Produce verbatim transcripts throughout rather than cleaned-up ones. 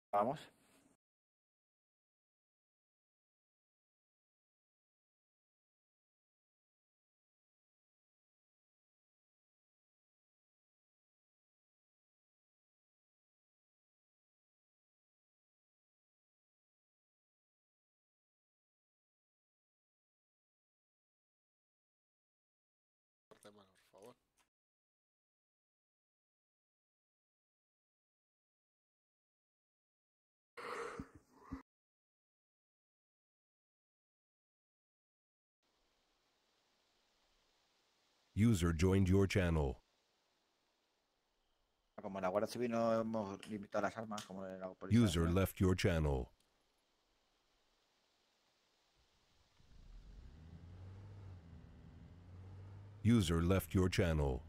Vamos. Tema, por favor. User joined your channel. Como en la Guardia Civil no hemos limitado las armas, como en la policía User nacional. left your channel. User left your channel.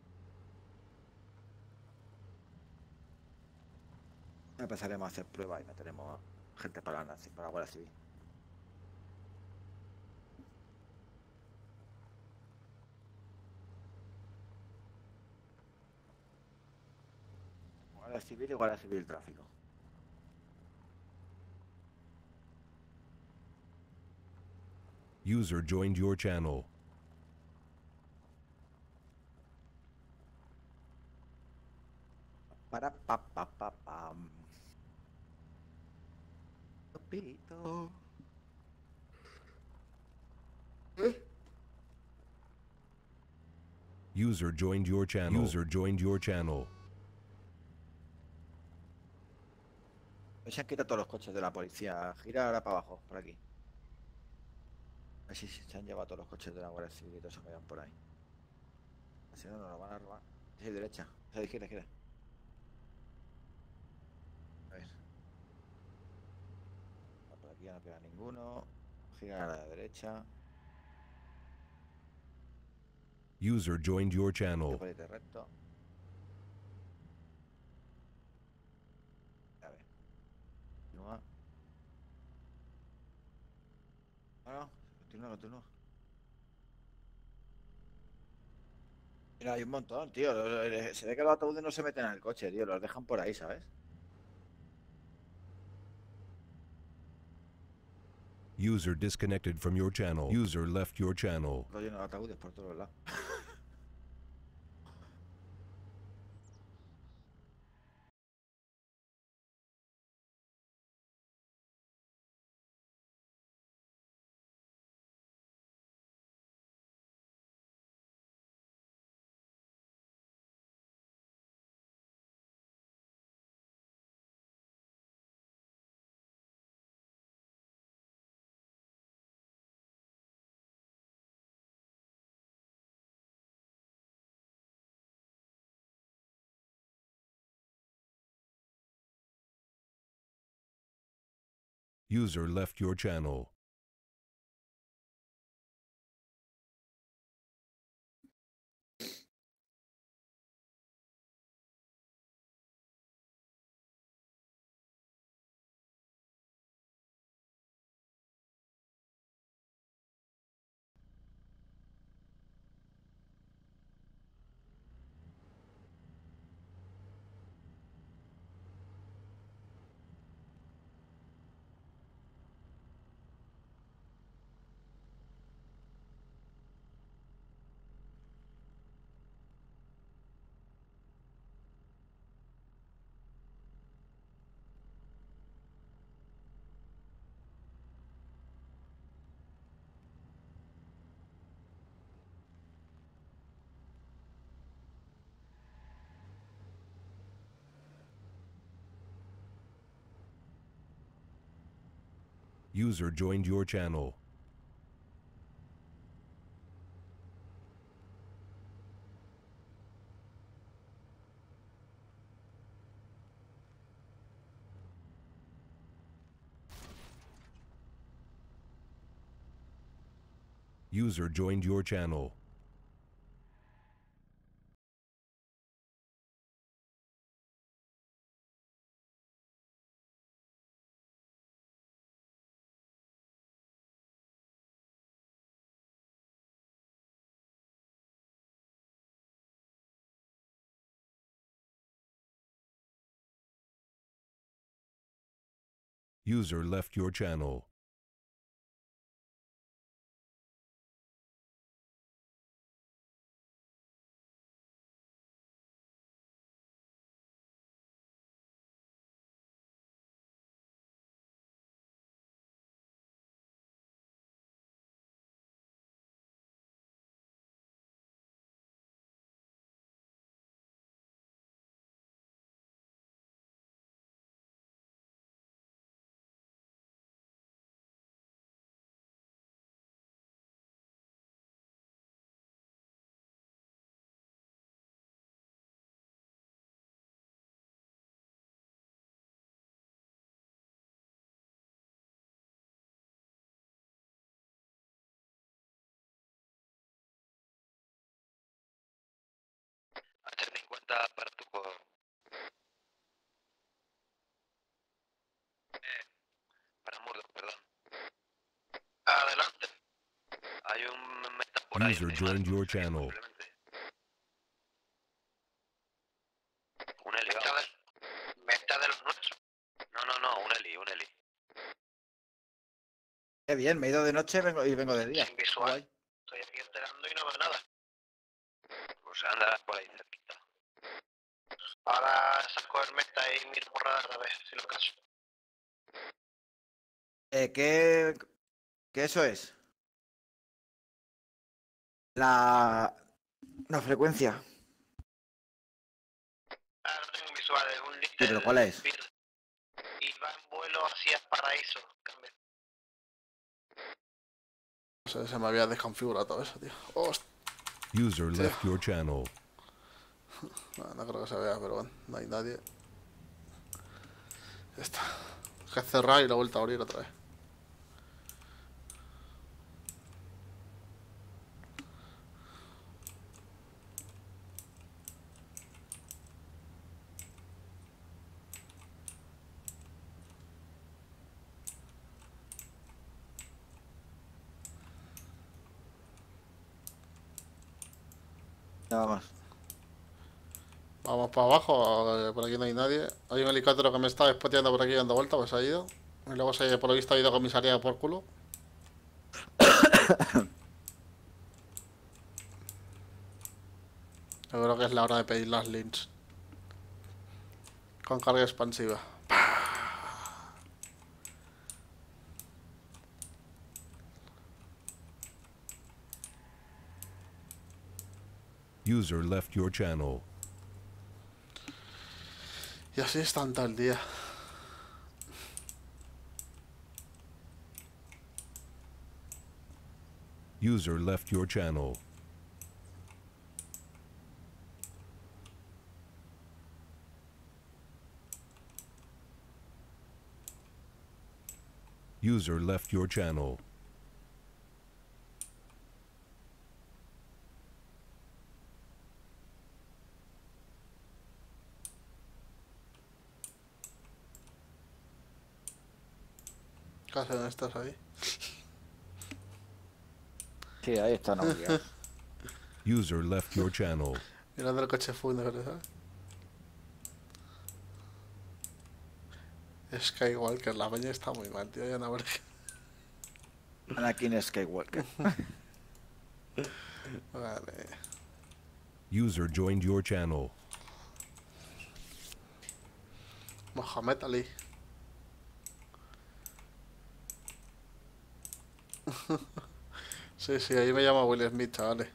Empezaremos a hacer pruebas y meteremos gente para la, nazi- para la Guardia Civil. Guardia Civil y Guardia Civil Tráfico. User joined your channel. Para pa pa pa pam. Pito. User joined your channel. User joined your channel. Se han quitado todos los coches de la policía. Gira ahora para abajo, por aquí. Así se han llevado todos los coches de la Guardia Civil y todos se vayan por ahí. Si no, nos lo van a robar. Sí, derecha. Sí, izquierda, izquierda. A ver. Por aquí ya no queda ninguno. Gira a la derecha. User joined your Yo channel. por ahí de recto. A ver. Continúa. No, no. Continúa, continúa. Mira, hay un montón, tío. Se ve que los ataúdes no se meten en el coche, tío. Los dejan por ahí, ¿sabes? User disconnected from your channel. User left your channel. Lo lleno de ataúdes por todos lados. User left your channel. User joined your channel. User joined your channel. User left your channel. H cincuenta para tu juego. Eh, para Murdoch, perdón. Adelante. Hay un meta por ahí. User encima joined del your cruce, channel. posiblemente. Un heli, vamos. ¿Meta de los nuestros? No, no, no, un heli, un heli. Qué bien, me he ido de noche vengo, y vengo de día. Sin visual. Guay. Estoy aquí enterando y no veo nada. Pues andarás por ahí cerquita. Ahora saco el meta y miro por radar a ver si lo caso. Eh, ¿qué, ¿Qué eso es? La... La frecuencia. Ah, no tengo visual, es un Sí, pero Little ¿cuál es? Bird. Y va en vuelo hacia Paraíso. Cambia. No sé, se me había desconfigurado todo eso, tío. Hostia. User left your channel. No, no creo que se vea, pero bueno, no hay nadie. Ya está. Que cerrar y lo he vuelto a abrir otra vez. Ya vamos. Vamos para abajo, eh, por aquí no hay nadie. Hay un helicóptero que me está espoteando por aquí dando vuelta, pues ha ido. Y luego se, por lo visto ha ido a comisaría por culo. Yo creo que es la hora de pedir las links. Con carga expansiva. User left your channel. Y así están todo el día. User left your channel. User left your channel. ¿Qué hacen estos ahí? Sí, ahí está, no me lías. User left your channel. Mirando el coche fúnebre, ¿sabes? Es que igual que la peña está muy mal, tío. Ya no, porque... Anakin Skywalker. Vale. User joined your channel. Mohamed Ali. Sí, sí, ahí me llama Will Smith, chavales.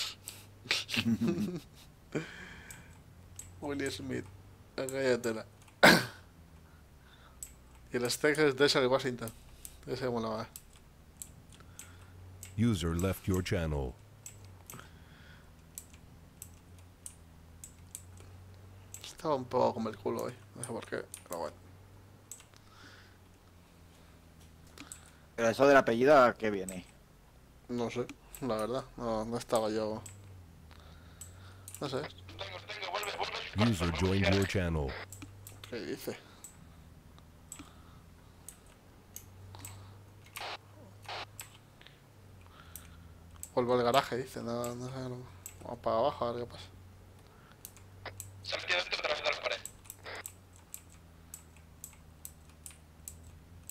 Will Smith. Cállate. Y el steak es de ese de Washington. Ese me lo va. User left your channel. Estaba un poco como el culo hoy. No sé por qué, pero bueno. Pero eso del apellido, ¿a qué viene? No sé, la verdad. No, no estaba yo. No sé. Tengo, tengo, vuelve, vuelve. User joined your channel. ¿Qué dice? Vuelvo al garaje, dice. No, no sé. No. Vamos para abajo a ver qué pasa. Se ha metido dentro otra vez de la pared.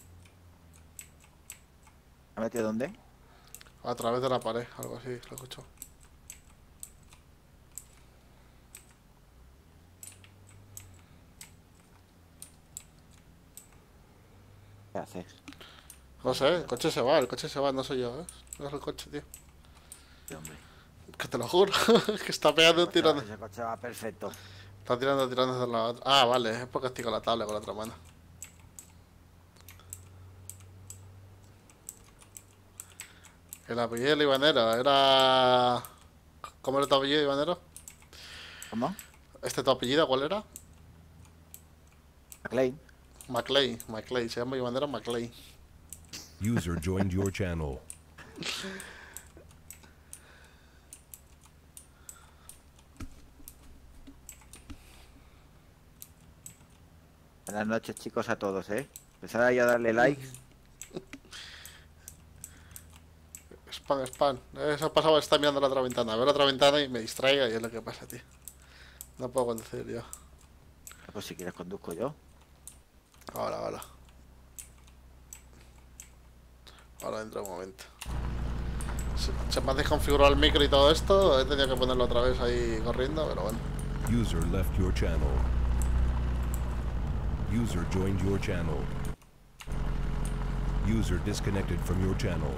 ¿Ha metido dónde? A través de la pared, algo así, lo escucho. ¿Qué haces? No sé, el coche se va, el coche se va, no soy yo, ¿eh? No es el coche, tío. Sí, hombre. Que te lo juro, que está pegando un tirón. Ese coche va perfecto. Está tirando, tirando de la otra. Ah, vale, es porque estoy con la tabla con la otra mano. El apellido del Ibanero era... ¿Cómo era tu apellido, Ibanero? ¿Cómo? ¿Este tu apellido cuál era? McLean. McLean, McLean, se llama Ibanero McLean. User joined your channel. Buenas noches, chicos, a todos, ¿eh? Empezad ahí a darle like. Spam, spam. Eso ha pasado, está mirando la otra ventana. Veo la otra ventana y me distraiga y es lo que pasa, tío. No puedo conducir yo. Pues si quieres conduzco yo. Ahora, ahora. Ahora dentro de un momento. Se, se me ha desconfigurado el micro y todo esto. He tenido que ponerlo otra vez ahí corriendo, pero bueno. User left your channel. User joined your channel. User disconnected from your channel.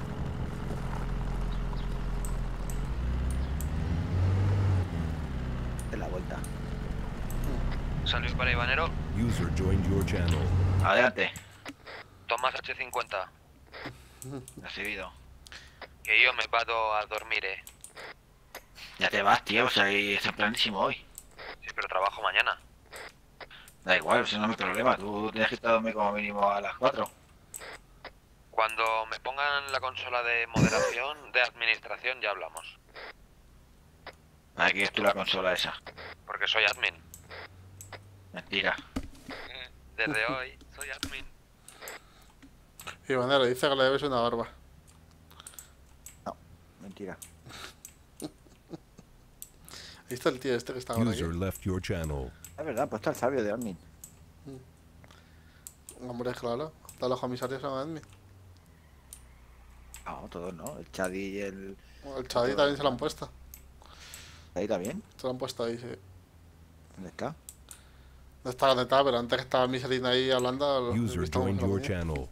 De la vuelta. Salud para Ibanero. User joined your channel. Adelante. Tomás H cincuenta. Recibido. Que yo me vado a dormir, eh. Ya te vas, tío. O sea, es tempranísimo hoy. Sí, pero trabajo mañana. Da igual, eso no es mi problema. Tú tienes que estar dormir como mínimo a las cuatro. Cuando me pongan la consola de moderación, de administración, ya hablamos. ¿Para qué es tú la consola esa? Porque soy admin. Mentira. Desde hoy soy admin. Ibanero dice que le debes una barba. No, mentira. Ahí está el tío este que está ahora aquí. User left your channel. Es verdad, pues está el sabio de admin. Hombre, claro. Todos los comisarios son admin. No, todos no. El Chadi y el... El Chadi también se lo han puesto. Ahí también. Se lo han puesto ahí, sí. ¿Dónde está? No está conectado, pero antes que estaba Miselina ahí hablando, lo he User visto joined mucho your la channel.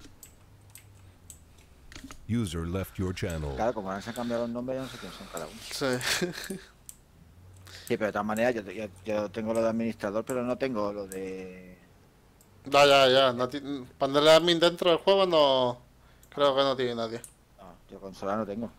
User left your channel. Claro, como ahora se han cambiado los nombres, ya no sé quién son cada uno. Sí. Sí, pero de todas maneras, yo, yo, yo tengo lo de administrador, pero no tengo lo de... Ya, ya, ya. No ti- ponerle admin dentro del juego no... Creo que no tiene nadie. No, yo consola no tengo.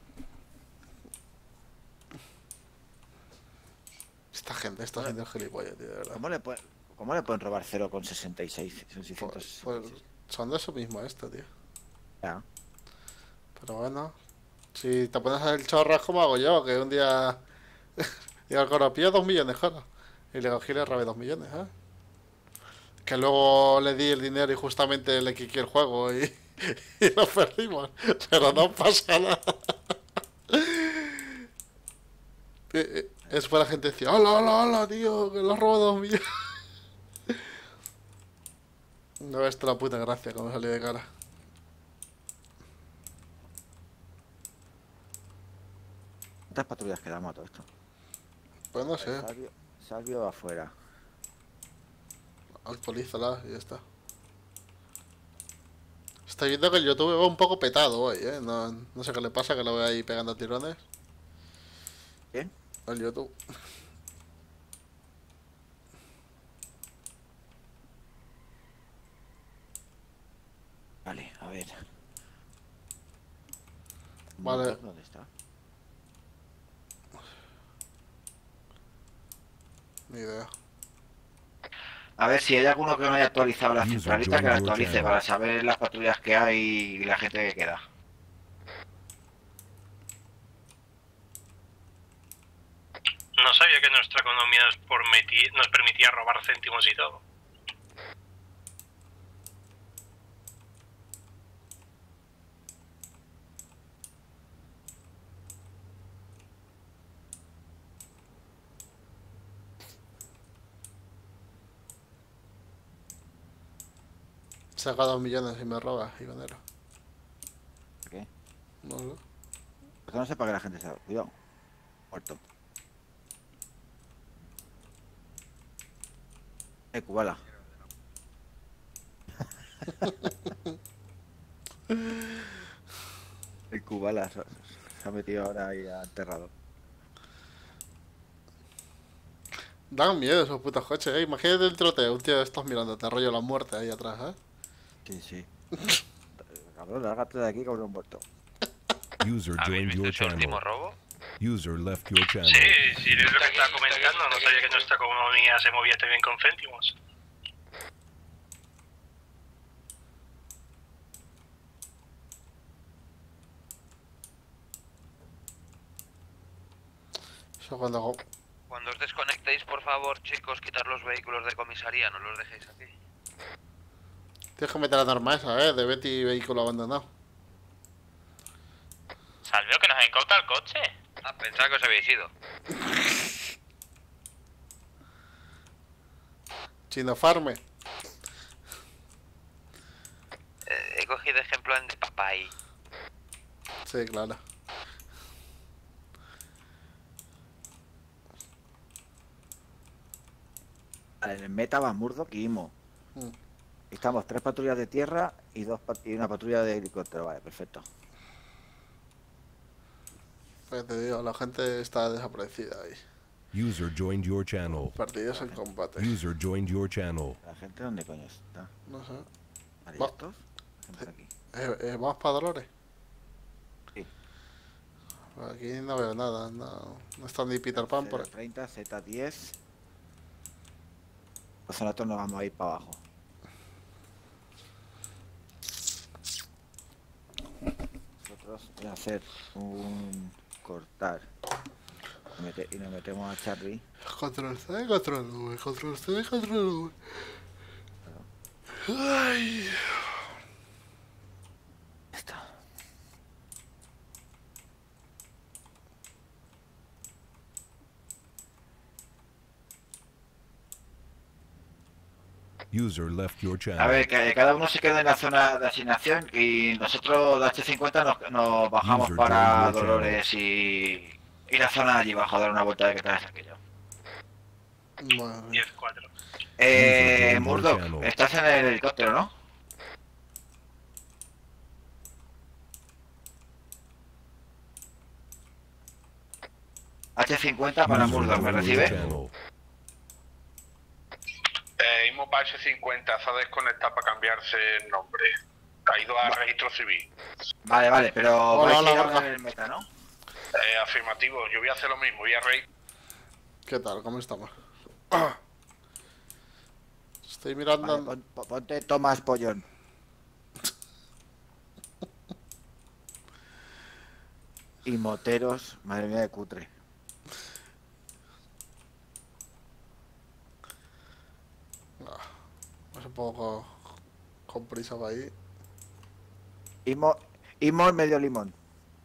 Esta gente, esta gente es gilipollas, tío, de verdad. ¿Cómo le, pueden, ¿Cómo le pueden robar cero coma sesenta y seis? Son Pues, seiscientos... pues son de eso mismo esto, tío. Ya. Pero bueno. Si te pones el chorras como hago yo, que un día... y al coropillo dos millones, joder. Y le cogí y le robé dos millones, ¿eh? Que luego le di el dinero y justamente le quiqué el juego y, y lo perdimos. Pero no pasa nada. Y- y Después la gente decía, hola, hola, hola, tío, que lo has robado dos millones. No ves la puta gracia como salió de cara. ¿Cuántas patrullas quedamos a todo esto? Pues no sé, Salvio, Salvio afuera. actualízala y ya está. Estoy viendo que el YouTube va un poco petado hoy, ¿eh? No, no sé qué le pasa, que lo veo ahí pegando tirones. ¿Bien? El YouTube. Vale, a ver. Vale. ¿Dónde está? Ni idea. A ver si hay alguno que no haya actualizado la User centralita, que la joined your actualice channel. para saber las patrullas que hay y la gente que queda. No sabía que nuestra economía nos, permitía, nos permitía robar céntimos y todo. Saca dos millones y me roba, Ibanero. ¿Por qué? No sé. Porque no sé para qué la gente se... Cuidado. Muerto. Eh, Kubala. El Kubala se, se ha metido ahora ahí a enterrado. Dan miedo esos putos coches, eh. Imagínate el troteo, un tío de estos mirando, te rollo la muerte ahí atrás, eh. Sí, sí. Cabrón, lárgate de aquí, cabrón muerto. User ¿Habéis joined visto your ese último channel. robo? User left your channel. Sí, sí, es lo que estaba comentando. No sabía que nuestra economía se movía también con céntimos. Eso cuando hago... Cuando os desconectéis, por favor, chicos, quitar los vehículos de comisaría, no los dejéis aquí. Tienes que meter la norma esa, eh, de Betty vehículo abandonado. Salveo que nos ha incautado el coche. Ah, pensaba que os habéis ido. Chino Farme. Eh, he cogido ejemplo en de papay. Sí, claro. Vale, en el meta va Murdoch y Imo. Mm. Estamos tres patrullas de tierra y dos pat- y una patrulla de helicóptero. Vale, perfecto. Pues te digo, la gente está desaparecida ahí. User joined your channel. Perdidos en combate. User joined your channel. ¿La gente dónde coño está? No sé. Vale, ¿y Va. estos? ¿Qué hacemos aquí? Eh, eh, ¿Más padrones? Sí. Aquí no veo nada. No, no está ni Peter Pan por ahí. treinta, Z diez. Pues nosotros nos vamos a ir para abajo. Nosotros voy a hacer un cortar. Y mete- y nos metemos a Charlie. Control C, control V, control C, control V. Ay. Ya está. User left your A channel. ver, que cada uno se queda en la zona de asignación y nosotros de H cincuenta nos, nos bajamos User para joined your Dolores y, y la zona de allí abajo a dar una vuelta de que traes aquello. Madre mía. diez cuatro. Eh, User Murdoch, joined your estás en el helicóptero, ¿no? H cincuenta para User Murdoch, ¿me joined your recibe? channel. Eh, Imo para H cincuenta se ha desconectado para cambiarse el nombre. Ha ido a registro civil. Vale, vale, pero Hola, vais a hola, ir ahora Borja. en el meta, ¿no? Eh, afirmativo, yo voy a hacer lo mismo, voy a reír. ¿Qué tal? ¿Cómo estamos? Ah. Estoy mirando... Vale, pon- pon- ponte Tomás Pollón. Y moteros, madre mía de cutre. Es un poco con prisa para ahí. Imo, Imo en medio limón.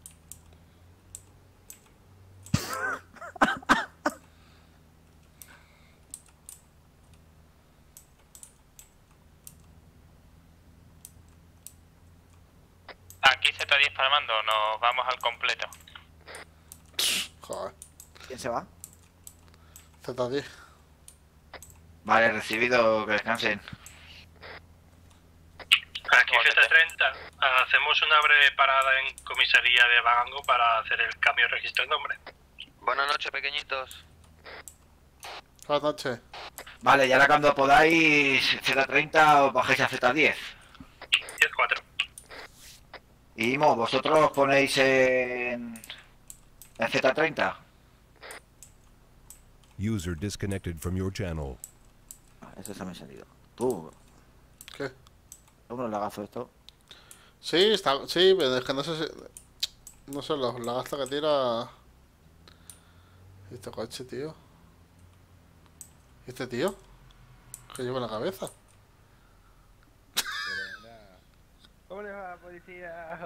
Aquí Z diez para mando, nos vamos al completo. Joder. ¿Quién se va? Z diez. Vale, recibido, que descansen. Aquí Z treinta. Hacemos una breve parada en comisaría de Bagango para hacer el cambio de registro de nombre. Buenas noches, pequeñitos. Buenas noches. Vale, y ahora cuando podáis Z treinta os bajéis a Z diez. diez cuatro. Y Imo, ¿vosotros os ponéis en, en Z treinta? User disconnected from your channel. Ah, esto se me ha salido. Tú, ¿Qué? ¿cómo lagazo esto? Sí, está... Sí, pero es que no sé si... No sé, los lagazos que tira... Este coche, tío. ¿Y este tío? ¿Qué lleva en la cabeza? ¿Cómo le va, policía?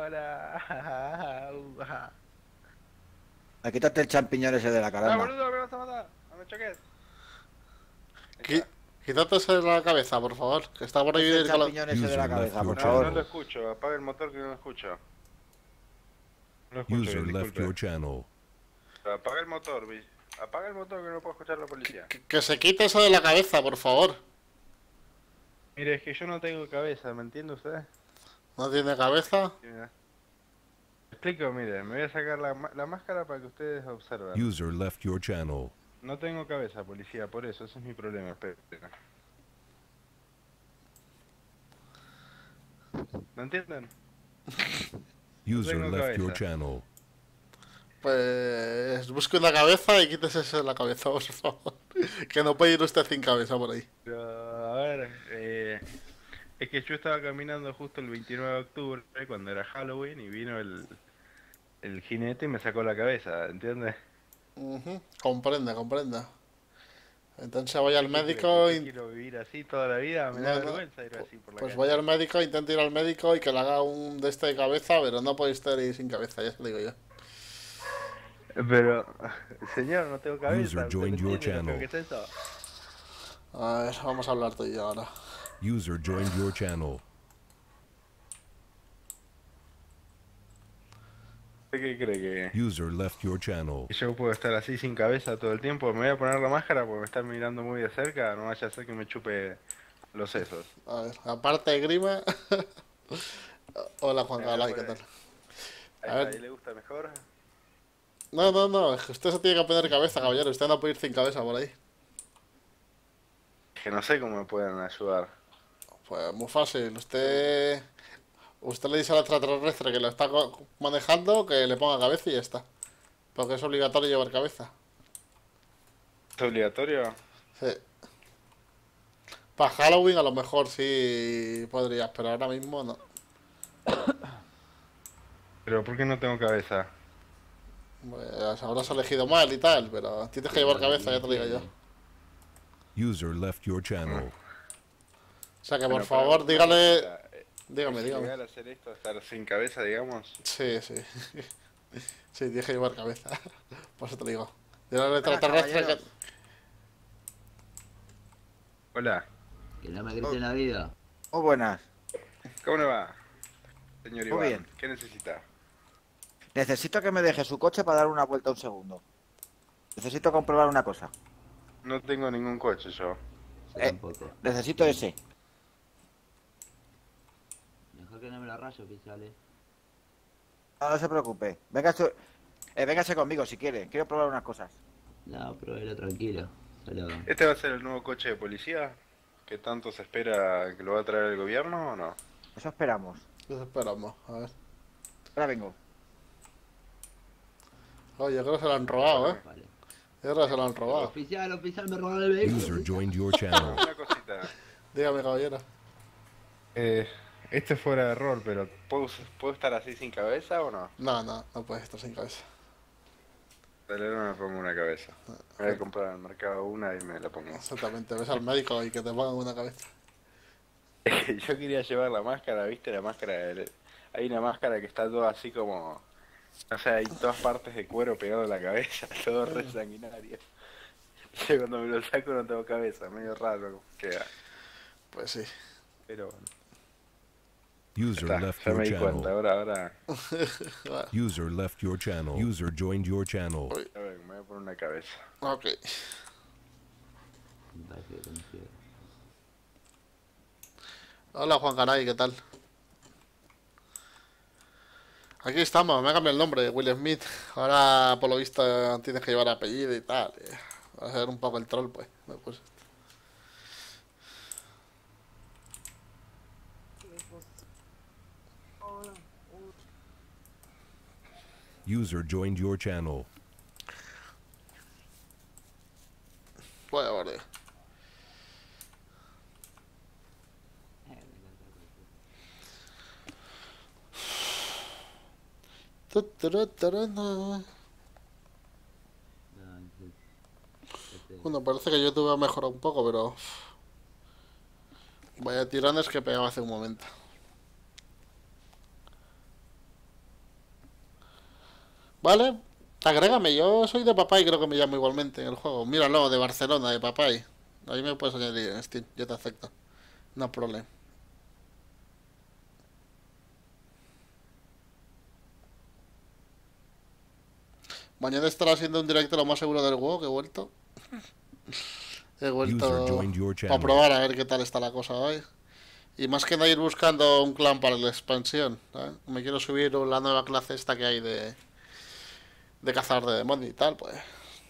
Hola. Ah, quítate el champiñón ese de la ¡Ah, cara. anda. boludo, me vas a matar! ¡No me choques! Qui- Quítate ese de la cabeza, por favor. Que está por ahí Quítate el con la... champiñón ese de la User cabeza, left por your No, no favor. lo escucho, apaga el motor que no lo escucho. No escucho User bien, left disculpe. your channel. Apaga el motor, vi- apaga el motor que no puedo escuchar a la policía. Que, que se quite eso de la cabeza, por favor. Mire, es que yo no tengo cabeza, ¿me entiende usted? No tiene cabeza. Sí, mira. Explico, mire, me voy a sacar la, ma- la máscara para que ustedes observen. User left your channel. No tengo cabeza, policía, por eso, ese es mi problema, espera. ¿No entienden? User tengo left your cabeza. channel. Pues busque una cabeza y quítese eso de la cabeza, por favor. Que no puede ir usted sin cabeza por ahí. Pero, a ver, eh, es que yo estaba caminando justo el veintinueve de octubre, cuando era Halloween, y vino el, el jinete y me sacó la cabeza, ¿entiendes? Ujú, comprende, comprende. Entonces vaya al ¿Qué cree? médico ¿Que yo y... quiero vivir así toda la vida? Me No, da no. vergüenza ir así por la Pues calle. vaya al médico, intente ir al médico y que le haga un de este de cabeza, pero no puede estar ahí sin cabeza, ya se lo digo yo. Pero, señor, no tengo cabeza. User ¿usted joined lo your entiende lo channel. que es eso? A ver, vamos a hablar tú y yo ahora. User joined your channel. ¿Usted qué cree que User left your channel. que yo puedo estar así sin cabeza todo el tiempo? Me voy a poner la máscara porque me están mirando muy de cerca, no vaya a ser que me chupe los sesos. A ver, aparte de grima... Hola Juan Galay, ¿qué tal? ¿A A ver. ahí le gusta mejor? No, no, no, es que usted se tiene que poner cabeza, caballero, usted no puede ir sin cabeza por ahí. Que no sé cómo me pueden ayudar. Pues muy fácil, usted... Usted le dice al extraterrestre que lo está co- manejando que le ponga cabeza y ya está. Porque es obligatorio llevar cabeza. ¿Es obligatorio? Sí. Para Halloween a lo mejor sí podrías, pero ahora mismo no. ¿Pero por qué no tengo cabeza? Pues habrás elegido mal y tal, pero tienes que llevar cabeza, ya te lo digo yo. User left your channel. O sea que por Bueno, favor, pero- dígale... ¿Es Dígame, dígame. ilegal hacer esto, estar sin cabeza, digamos? Sí, sí. Sí, tienes que llevar cabeza. Por eso te lo digo. Dígale al Buenas, extraterrestre que... caballeros. Hola, Que no me grite la vida. Muy buenas. ¿cómo le va? Señor Muy Iván, bien. ¿qué necesita? Necesito que me deje su coche para dar una vuelta un segundo. Necesito comprobar una cosa. No tengo ningún coche yo. Yo Eh. tampoco. Necesito ese. Mejor que no me la rayo, oficiales. No, no se preocupe. Véngase, eh, véngase conmigo si quiere. Quiero probar unas cosas. No, pruébelo tranquilo. Solo... ¿Este va a ser el nuevo coche de policía? ¿Que tanto se espera que lo va a traer el gobierno o no? Eso esperamos. Nos esperamos, a ver. Ahora vengo. Oye, yo creo que se lo han robado, ¿eh? Vale. Yo creo que se lo han robado. Oficial, oficial, me robaron el vehículo. User joined your channel. Una cosita. Dígame, caballero. Eh, este es fuera de error, pero ¿puedo, ¿puedo estar así sin cabeza o no? No, no, no puedes estar sin cabeza. Dale, no me pongo una cabeza. Me voy a comprar en el mercado una y me la pongo. Exactamente, ves al médico y que te pongan una cabeza. Yo quería llevar la máscara, ¿viste? La máscara. del- Hay una máscara que está toda así como. O sea, hay todas partes de cuero pegado en la cabeza, todo re sanguinario. Yo cuando me lo saco no tengo cabeza, medio raro queda. Pues sí. Pero bueno. User Está, left ya your me di cuenta, channel. ahora, ahora. Vale. User left your channel. User joined your channel. A ver, me voy a poner una cabeza. Ok. Me parece que coincide. Hola, Juan Caray, ¿qué tal? Aquí estamos, me ha cambiado el nombre, Will Smith. Ahora, por lo visto, tienes que llevar apellido y tal. y Va a ser un poco el troll, pues. Me puse. User joined your channel. Bueno, vale. Tu, turu, turu, na. No, sí. Este- Bueno, parece que YouTube ha mejorado un poco, pero... Vaya tirones que pegaba hace un momento. Vale, agrégame, yo soy de Papay, creo que me llamo igualmente en el juego. Míralo, de Barcelona, de Papay. Ahí me puedes añadir en Steam, yo te acepto. No problema. Mañana estará haciendo un directo lo más seguro del juego, que he vuelto. He vuelto User joined your para channel. probar a ver qué tal está la cosa hoy. Y más que nada ir buscando un clan para la expansión, ¿sabes? Me quiero subir la nueva clase esta que hay de... De cazar de demonios y tal, pues...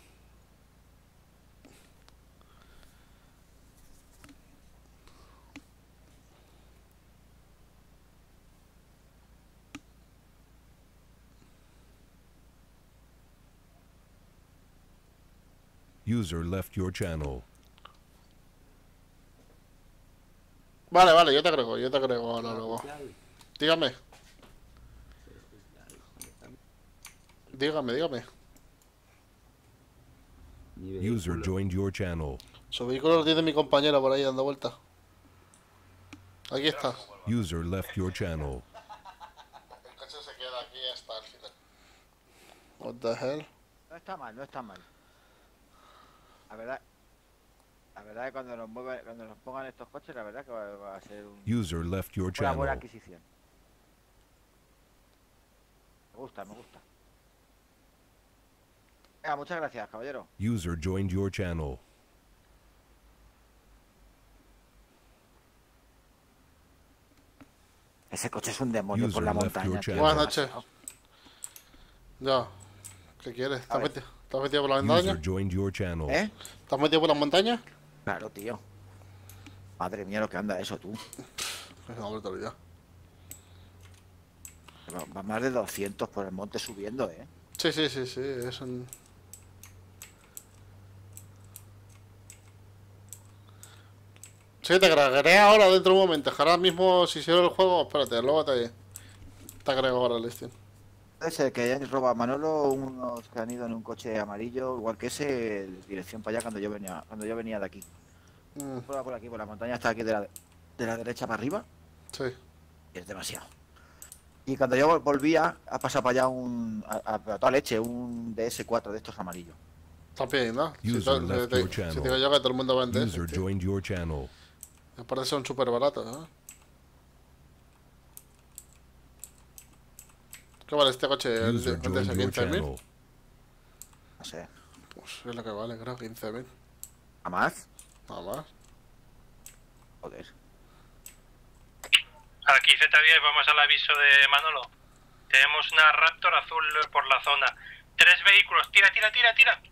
User left your channel. Vale, vale, yo te agrego, yo te agrego ahora luego. Dígame. Dígame, dígame. User joined your channel. Su vehículo lo tiene mi compañero por ahí dando vueltas. Aquí está. User left your channel. El coche se queda aquí hasta el final. What the hell? No está mal, no está mal. La verdad, la verdad que cuando nos, muevan, cuando nos pongan estos coches, la verdad que va, va a ser un, User left your una buena channel. adquisición. Me gusta, me gusta. Venga, muchas gracias, caballero. User joined your channel. Ese coche es un demonio User por la left montaña. your tío, channel. Buenas noches. demasiado. Ya. ¿Qué quieres? ¿Te A has ver. metido, ¿te has metido por la User montaña? joined your channel. ¿Eh? ¿Te has metido por las montañas? Claro, tío. Madre mía, lo que anda eso, tú. Pues no, te olvidas. Va, va más de doscientos por el monte subiendo, ¿eh? Sí, sí, sí, sí, es un... Sí, te agregaré ahora dentro de un momento. Ahora mismo, si cierro el juego, espérate, luego te, te agrego ahora el listing. Es el que hayan robado a Manolo, unos que han ido en un coche amarillo, igual que ese, dirección para allá cuando yo venía, cuando yo venía de aquí. Mm, Por, por aquí, por la montaña, está aquí de la, de la derecha para arriba, sí. y es demasiado. Y cuando yo vol- volvía, ha pasado para allá un, a, a- a toda leche, un D S cuatro de estos amarillos. También, ¿no? Si, User to- si left te, your si channel. te digo yo que todo el mundo vende User eso, tío. joined your channel. Me parece son súper baratos, ¿no? ¿Qué vale este coche? ¿El de, User el de ese joined your quince mil? channel. No sé, Pues es lo que vale, creo, quince mil. ¿a más? Nada más. Joder. Aquí Z diez, vamos al aviso de Manolo. Tenemos una Raptor azul por la zona. Tres vehículos, tira, tira, tira, tira.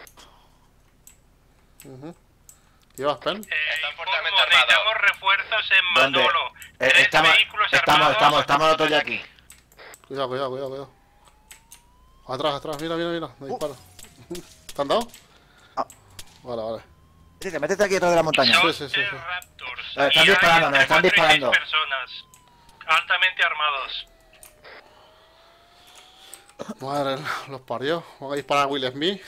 Uh ¿Llevas pen? Eh, Están informo, fuertemente armados. necesitamos refuerzos en ¿Dónde? Manolo. Eh, Tres estamos, vehículos estamos, armados. estamos, estamos nosotros ya aquí. Cuidado, cuidado, cuidado, cuidado. Atrás, atrás, mira, mira, mira. Me dispara. ¿Te han dado? Ah. Vale, vale. Métete, métete aquí detrás de la montaña. Son Sí, sí, sí, tres sí. Raptors. Nos están Y hay disparando, nos entre están cuatro y seis disparando. personas. Altamente armados. Madre, los parió. Van a disparar a Will Smith.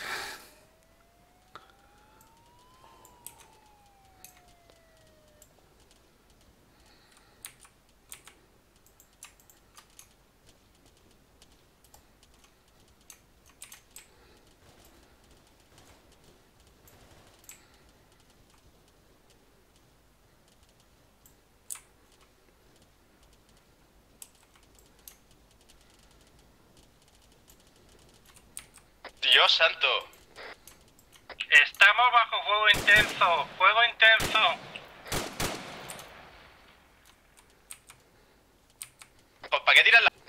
Dios santo. Estamos bajo fuego intenso. Fuego intenso. Pues, ¿para qué tiras la...?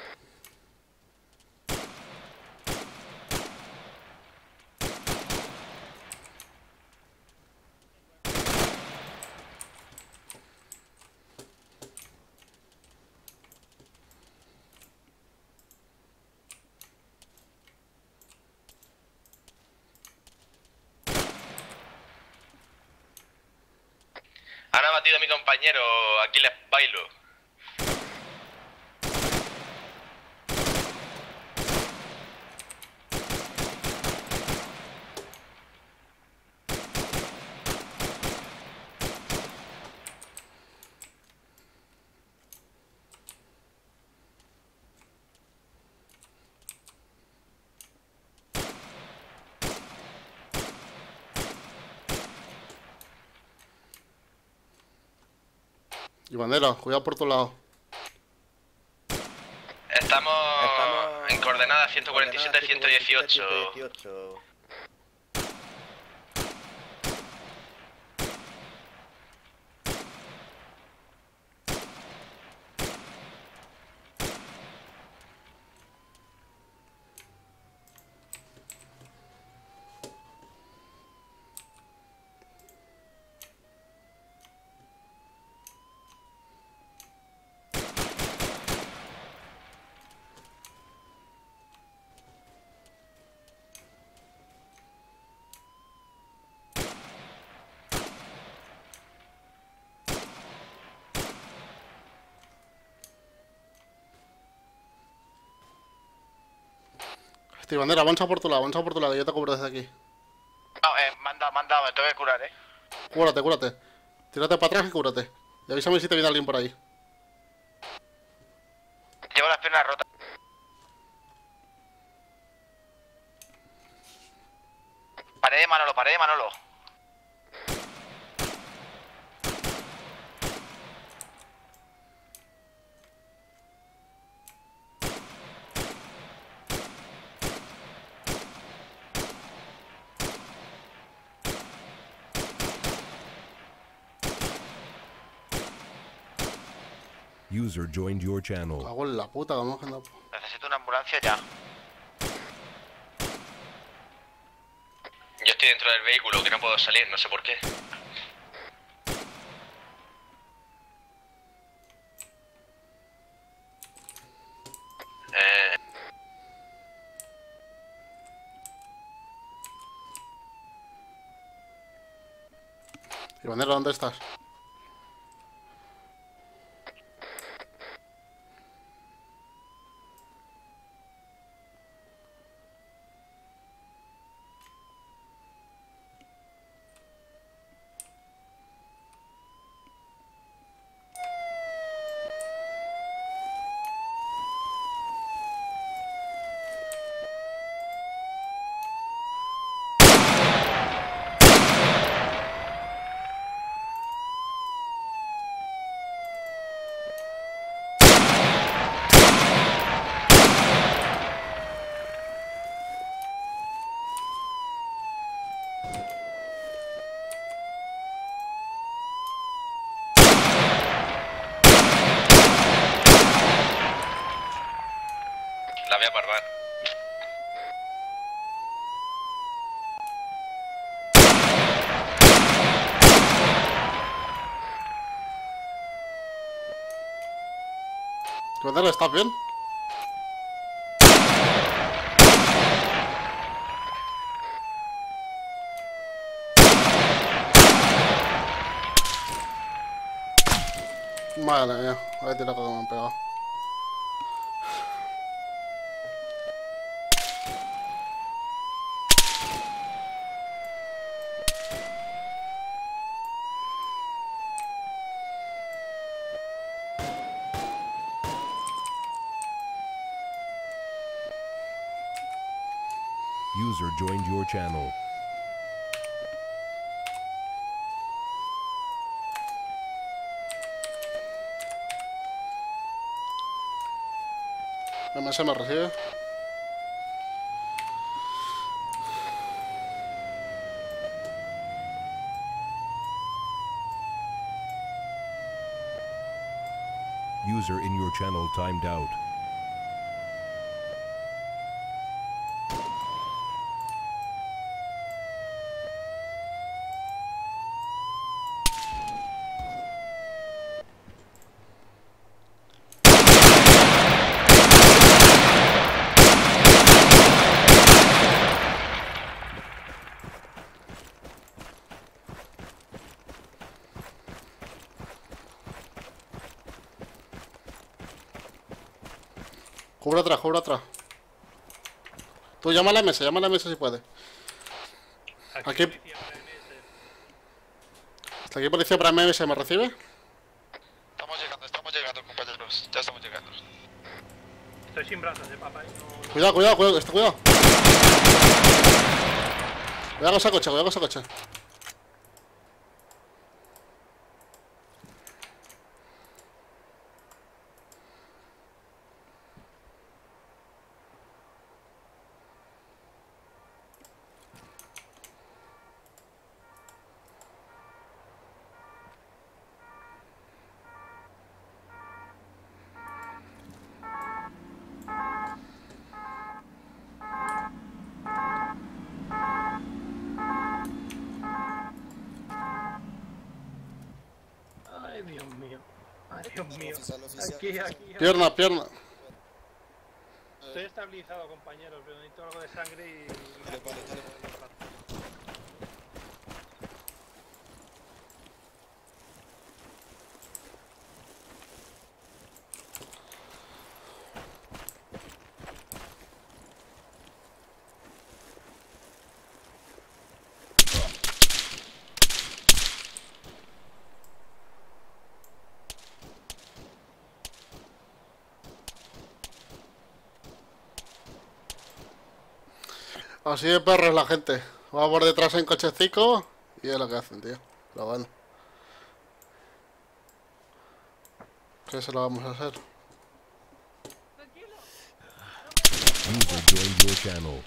Han abatido a mi compañero Aquiles Bailo. Y bandera, cuidado por tu lado. Estamos, Estamos en En coordenadas ciento cuarenta y siete, ciento dieciocho. ciento dieciocho. Este, bandera, avanza por tu lado, avanza por tu lado, yo te cubro desde aquí. No, eh, manda, manda, me tengo que curar, eh. Cúrate, cúrate. Tírate para atrás y cúrate. Y avísame si te viene alguien por ahí. Llevo las piernas rotas. Pared de Manolo, pared de Manolo. User joined your channel. Cago en la puta, vamos a andar. Necesito una ambulancia ya. Yo estoy dentro del vehículo, que no puedo salir, no sé por qué. Eh... Y bandera, ¿dónde estás? La voy a parvar. Bandera, ¿estás bien? Madre mía, a ver, tira que me han pegado. User joined your channel. M S me recibe. User in your channel timed out. Cubre atrás, cubre atrás. Tú llama a la mesa, llama a la mesa si puedes. Aquí. Hasta aquí policía para M S, ¿me recibe? Estamos llegando, estamos llegando, compañeros. Ya estamos llegando. Estoy sin brazos, eh, papá. No... Cuidado, cuidado, cuidado, está cuidado. Cuidado con ese coche, cuidado con ese coche. Dios mío. Oficial, oficial. Aquí, aquí. Pierna, pierna. Estoy estabilizado, compañeros, pero necesito algo de sangre y... Dale, vale, dale, vale. Así de perros la gente. Va por detrás en cochecico y es lo que hacen, tío. Pero bueno. ¿Qué se lo vamos a hacer? User joined your channel.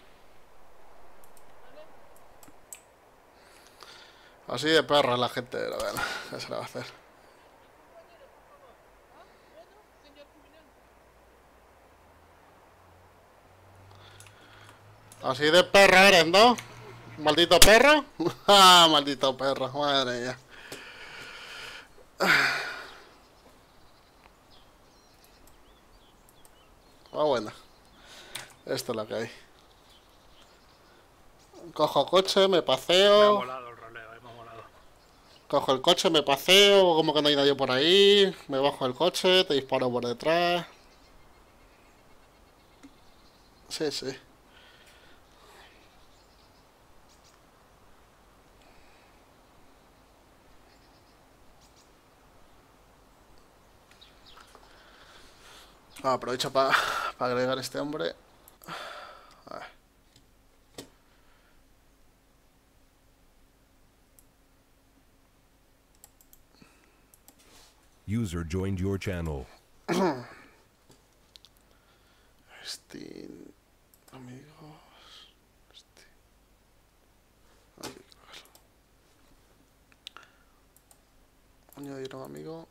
Así de perros la gente, pero bueno. ¿Qué se lo va a hacer? Así de perro eres, ¿no? ¿Maldito perro? Ah, maldito perro, madre mía. Ah, bueno. Esto es lo que hay. Cojo coche, me Me ha paseo. molado el roleo, eh, me ha molado. Cojo el coche, me paseo. Como que no hay nadie por ahí. Me bajo el coche, te disparo por detrás. Sí, sí. Ah, aprovecho para agregar este hombre. A ver. User joined your channel. Este... Amigos... Este... Aquí, añadir un amigo.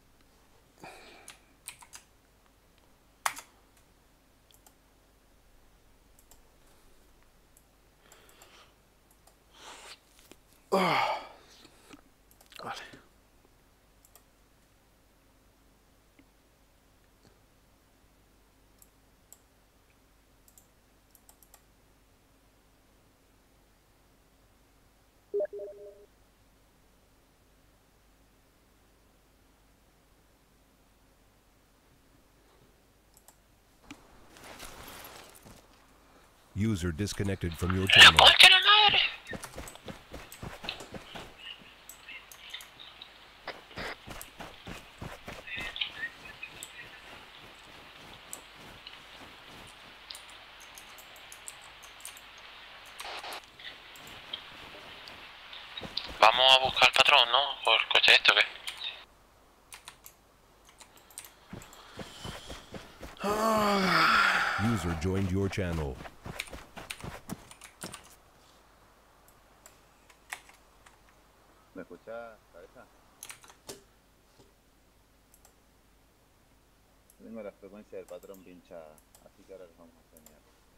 Ah. Vale. User disconnected from your channel. ¡Porque la madre! Vamos a buscar al patrón, ¿no? ¿Por el coche esto o qué? User joined your channel. ¿Me escuchas, cabeza? Tengo la frecuencia del patrón pinchada, así que ahora les vamos a enseñar.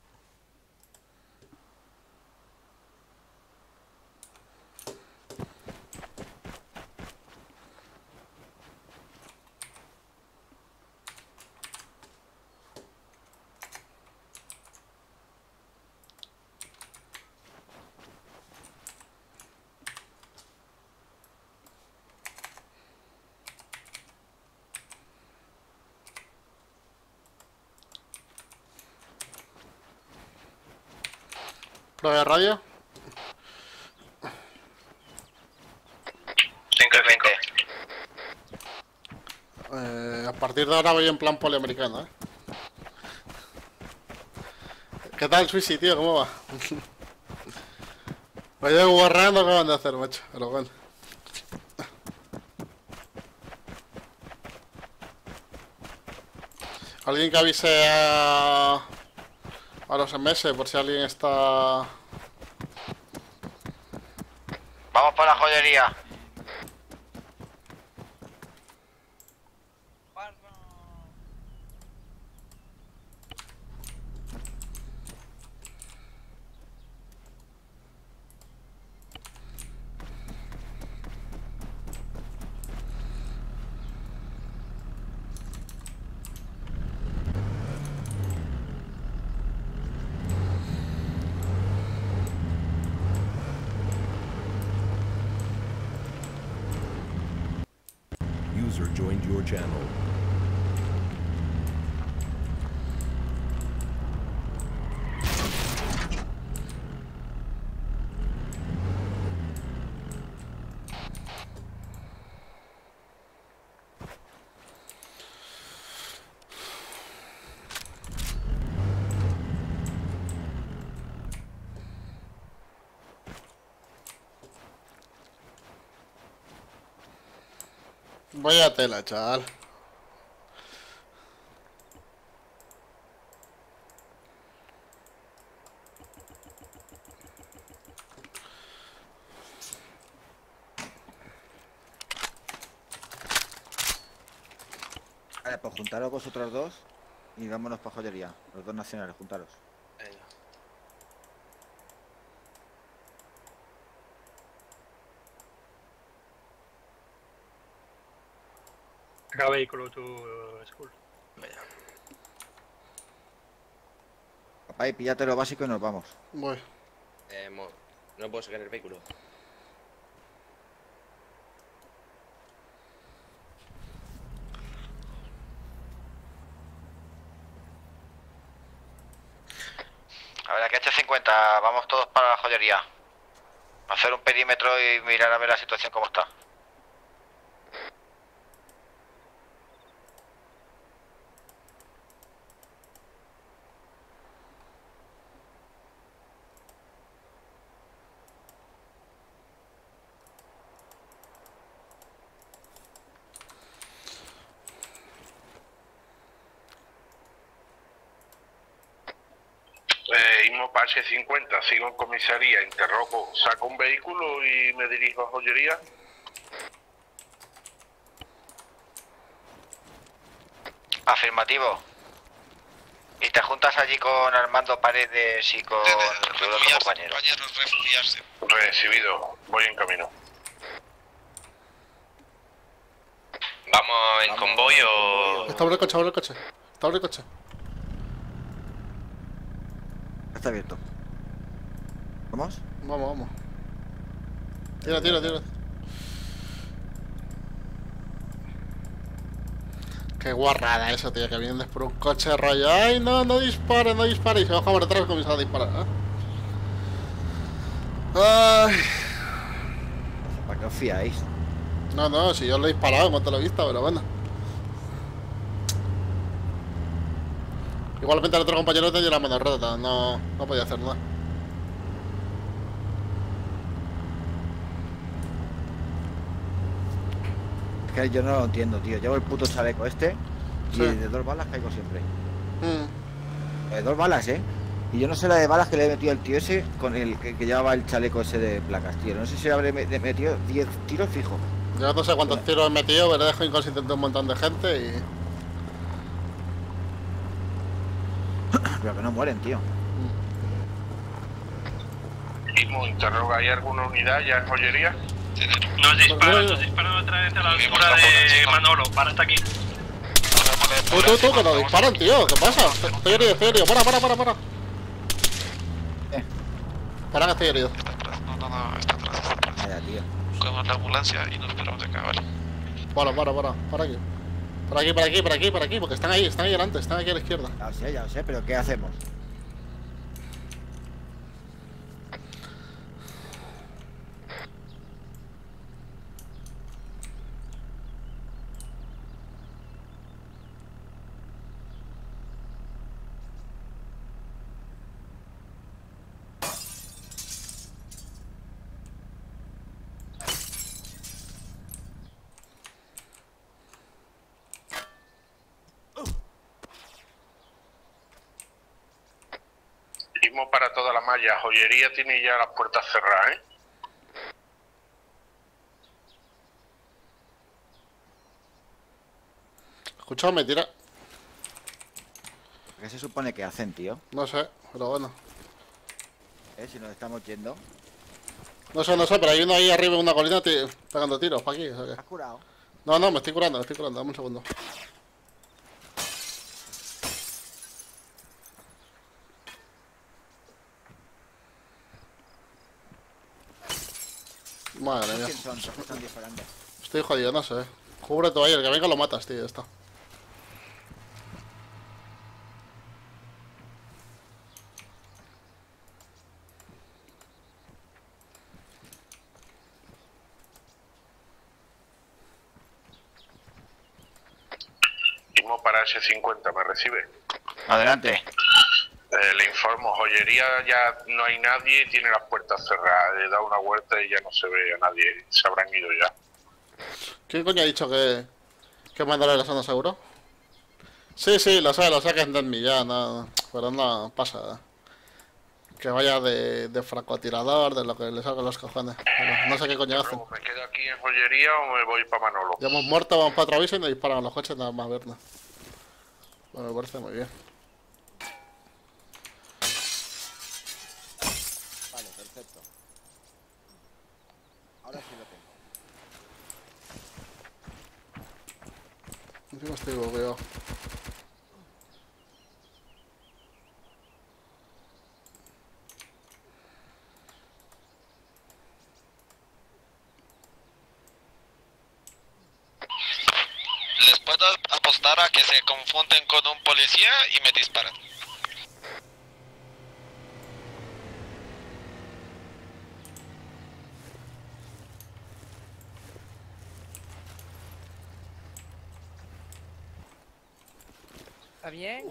Prueba de radio. cinco y veinte. Eh, a partir de ahora voy en plan poliamericano, ¿eh? ¿Qué tal, Suisi, tío? ¿Cómo va? Vaya guarrando que van de hacer, macho. Pero bueno. Alguien que avise a... a los M S por si alguien está... Vamos por la joyería. User joined your channel. Vaya tela, chaval. Vale, pues juntaros vosotros dos y vámonos para joyería. Los dos nacionales, juntaros. Venga. Saca vehículo tu uh, Skull. Venga. Papá, y píllate lo básico y nos vamos. Voy. Eh, mo- no puedo sacar el vehículo. A ver, aquí H cincuenta, vamos todos para la joyería. Hacer un perímetro y mirar a ver la situación cómo está. Eh, Ismo para H cincuenta, sigo en comisaría, interrogo, saco un vehículo y me dirijo a joyería. Afirmativo. Y te juntas allí con Armando Paredes y con tus otros compañeros. Recibido, voy en camino. ¿Vamos en convoy o...? Está por el coche, abre el coche. Está por el coche. Está abierto. ¿Vamos? Vamos, vamos. Tira, tira, tira. Qué guarrada eso, tío, que vienes por un coche rollo. Ay, no, no dispare, no dispare. Y se baja por detrás y comienza a disparar, ¿eh? Ay. ¿Para qué os fiáis? No, no, si yo lo he disparado, como te lo he visto, pero bueno. Igualmente el otro compañero tenía la mano rota, no, no podía hacer nada. Es que yo no lo entiendo, tío. Llevo el puto chaleco este y Sí. de dos balas caigo siempre. Mm. De dos balas, ¿eh? Y yo no sé la de balas que le he metido al tío ese con el que, que llevaba el chaleco ese de placas, tío. No sé si le habré me- metido diez tiros fijo. Yo no sé cuántos tiros he metido, pero he dejado inconsciente a un montón de gente y... Pero que no mueren, tío. Ismo, interroga, ¿hay alguna unidad ya en joyería? Nos disparan, nos disparan otra vez a la altura de Manolo. Para hasta aquí. Tú, tú, tú, que nos disparan, tío. ¿Qué pasa? Estoy herido, estoy herido. Para, para, para, para. Eh. Para que estoy herido. No, no, no, está atrás, está atrás. Vaya, tío. Cogemos la ambulancia y nos esperamos de acá, ¿vale? Para, para, para. Para aquí. Por aquí, por aquí, por aquí, por aquí. Porque están ahí, están ahí delante, están aquí a la izquierda. Ya lo sé, ya lo sé, pero ¿qué hacemos? Ismo para toda la malla, joyería tiene ya las puertas cerradas, ¿eh? Escuchadme, tira. ¿Qué se supone que hacen, tío? No sé, pero bueno. ¿Eh? Si nos estamos yendo. No sé, no sé, pero hay uno ahí arriba en una colina ti- pegando tiros, para aquí. O sea que... ¿Has curado? No, no, me estoy curando, me estoy curando. Dame un segundo. Madre mía. ¿Quién son los que están disparando? Estoy jodido, no sé. Cubre tú ahí, el que venga lo matas, tío, ya está. Mismo para ese cincuenta, ¿me recibe? Adelante. Eh, le informo, joyería ya no hay nadie, tiene las puertas cerradas. He dado una vuelta y ya no se ve a nadie, se habrán ido ya. ¿Quién coño ha dicho que, que mandaré la zona seguro? Sí, sí, lo sé, lo sé que es de mí ya, no, pero no pasa. Que vaya de, de francotirador, de lo que le salga los cojones. Pero no sé qué coño hacen. ¿Me quedo aquí en joyería o me voy para Manolo? Ya hemos muerto, vamos para otro aviso y nos disparan a los coches nada más vernos. Bueno, me parece muy bien. Vale, perfecto. Ahora sí lo tengo. Encima estoy bugueado. Les puedo apostar a que se confunden con un policía y me disparan. ¿Está bien?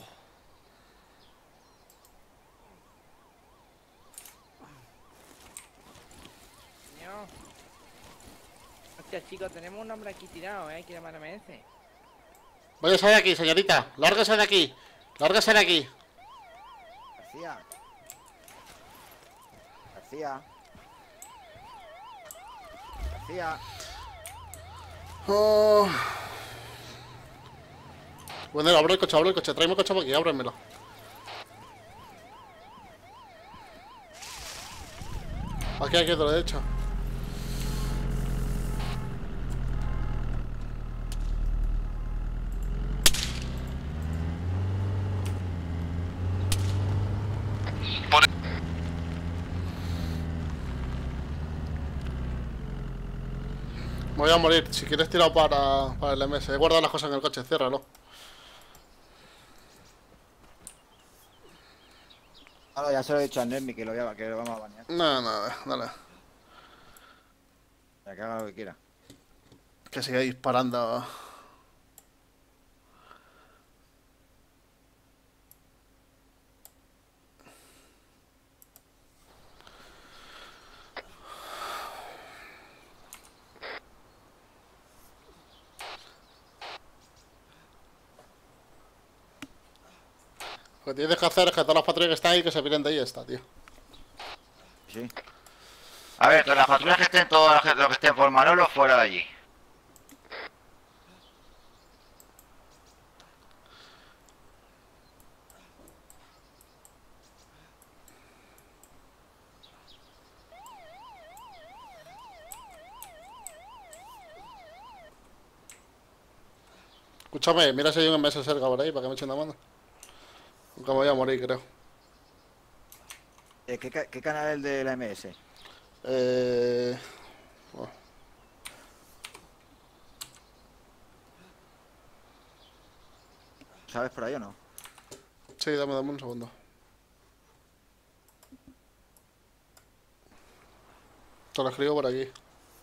No. Hostia, chicos, tenemos un hombre aquí tirado, ¿eh? Hay que llamar a M S. Váyase de aquí, señorita. Lárguese de aquí. Lárguese de aquí. García. García. García. Oh. Bueno, abro el coche, abro el coche. Tráeme el coche por aquí, ábremelo. Aquí, aquí, de lo derecho. Me voy a morir. Si quieres tirar para, para el M S. He guardado las cosas en el coche, ciérralo. Ahora ya se lo he dicho a Nermi que lo, voy a, que lo vamos a banear. No, no, dale. Ya que haga lo que quiera. Que siga disparando. Lo que tienes que hacer es que todas las patrullas que están ahí que se vienen de ahí está, tío. Sí. A ver, todas las patrullas que estén, todas las que estén por Manolo, fuera de allí. Escúchame, mira si hay un M S cerca por ahí para que me echen una mano. Nunca me voy a morir, creo. Eh, ¿qué, ca- ¿Qué canal es el de la M S? Eh... oh. ¿Sabes por ahí o no? Sí, dame, dame un segundo. Te lo escribo por aquí.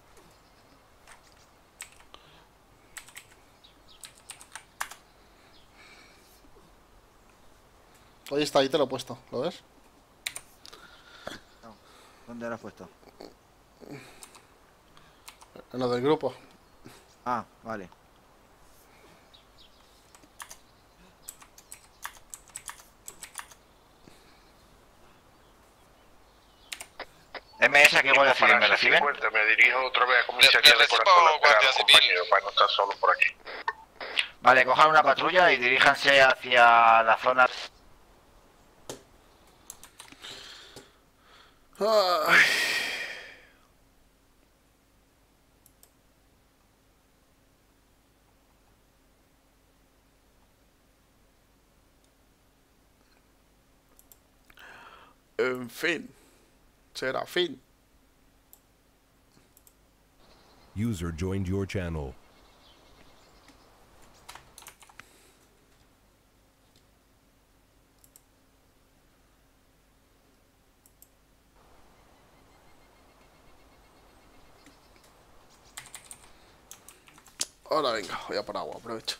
Ahí está, ahí te lo he puesto, ¿lo ves? No. ¿Dónde lo has puesto? En lo del grupo. Ah, vale. M S, ¿qué voy a decir? ¿Me reciben? cincuenta, me dirijo otra vez a comisaría de corazón a esperar a los compañeros para no estar solo por aquí. Vale, cojan una patrulla y diríjanse hacia la zona. Ay. En fin. Será fin. User joined your channel. Ahora venga, voy a por agua, aprovecho.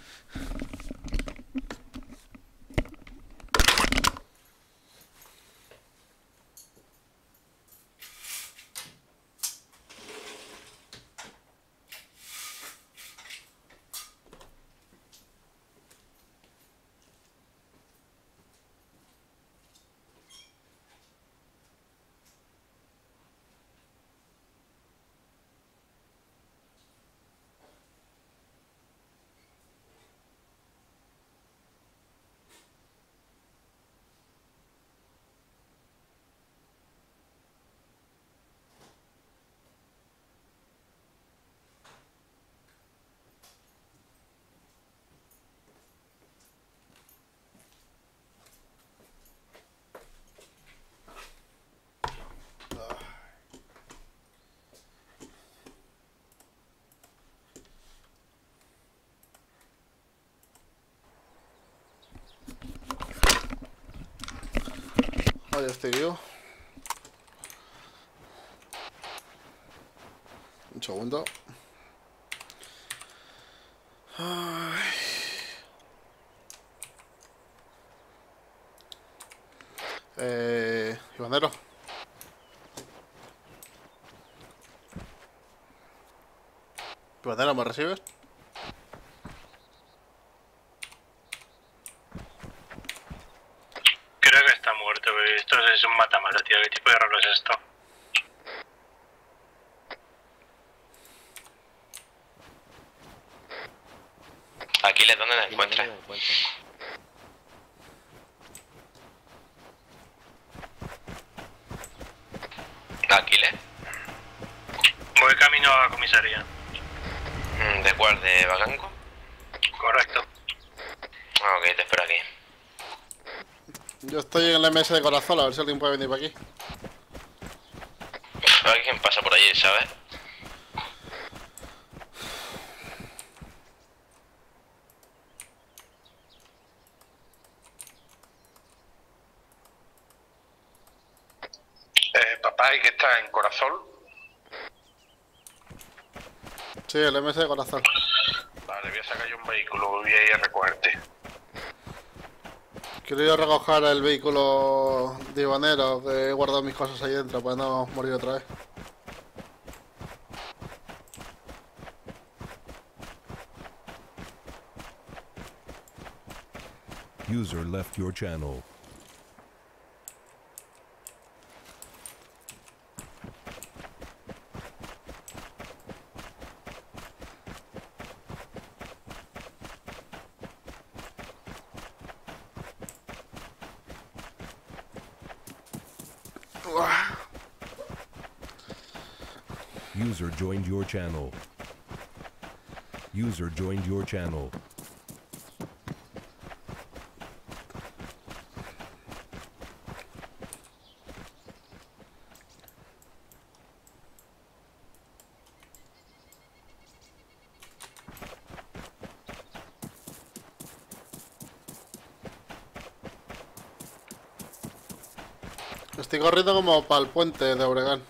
Ya estoy vivo. Un segundo. Ay. Eh, Ivanero. Ivanero, ¿me recibes? Creo que está muerto, pero esto es un matamala, tío. ¿Qué tipo de error es esto? Aquiles, ¿dónde te encuentras? ¿Aquiles? Voy camino a la comisaría. ¿De cuál? ¿De Baganco? Correcto. Ah, ok, te espero aquí. Yo estoy en la mesa de corazón, a ver si alguien puede venir para aquí. Alguien pasa por allí, ¿sabes? Eh, papá, ¿y que está en Corazón? Sí, en la mesa de corazón. Vale, voy a sacar yo un vehículo, voy a ir a recogerte. Quiero ir a recoger el vehículo de Ivanero, que he guardado mis cosas ahí dentro para no morir otra vez. User left your channel. User joined your channel. User joined your channel. Estoy corriendo como para el puente de Obregón.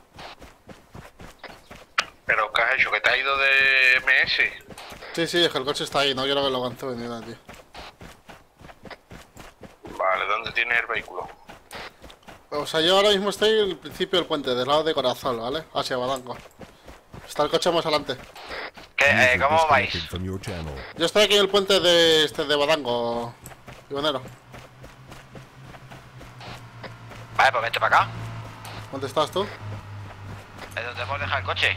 ¿Pero qué has hecho? ¿Que te has ido de M S? Sí, sí, es que el coche está ahí, no quiero que lo cancelen ni nada, tío. Vale, ¿dónde tienes el vehículo? O sea, yo ahora mismo estoy en el principio del puente, del lado de Corazón, ¿vale? Hacia Badanco. Está el coche más adelante. ¿Qué, eh, User ¿Cómo vais? disconnected from your channel. Yo estoy aquí en el puente de este de Badango, Ivanero. Vale, pues vente para acá. ¿Dónde estás tú? Es donde hemos dejado el coche.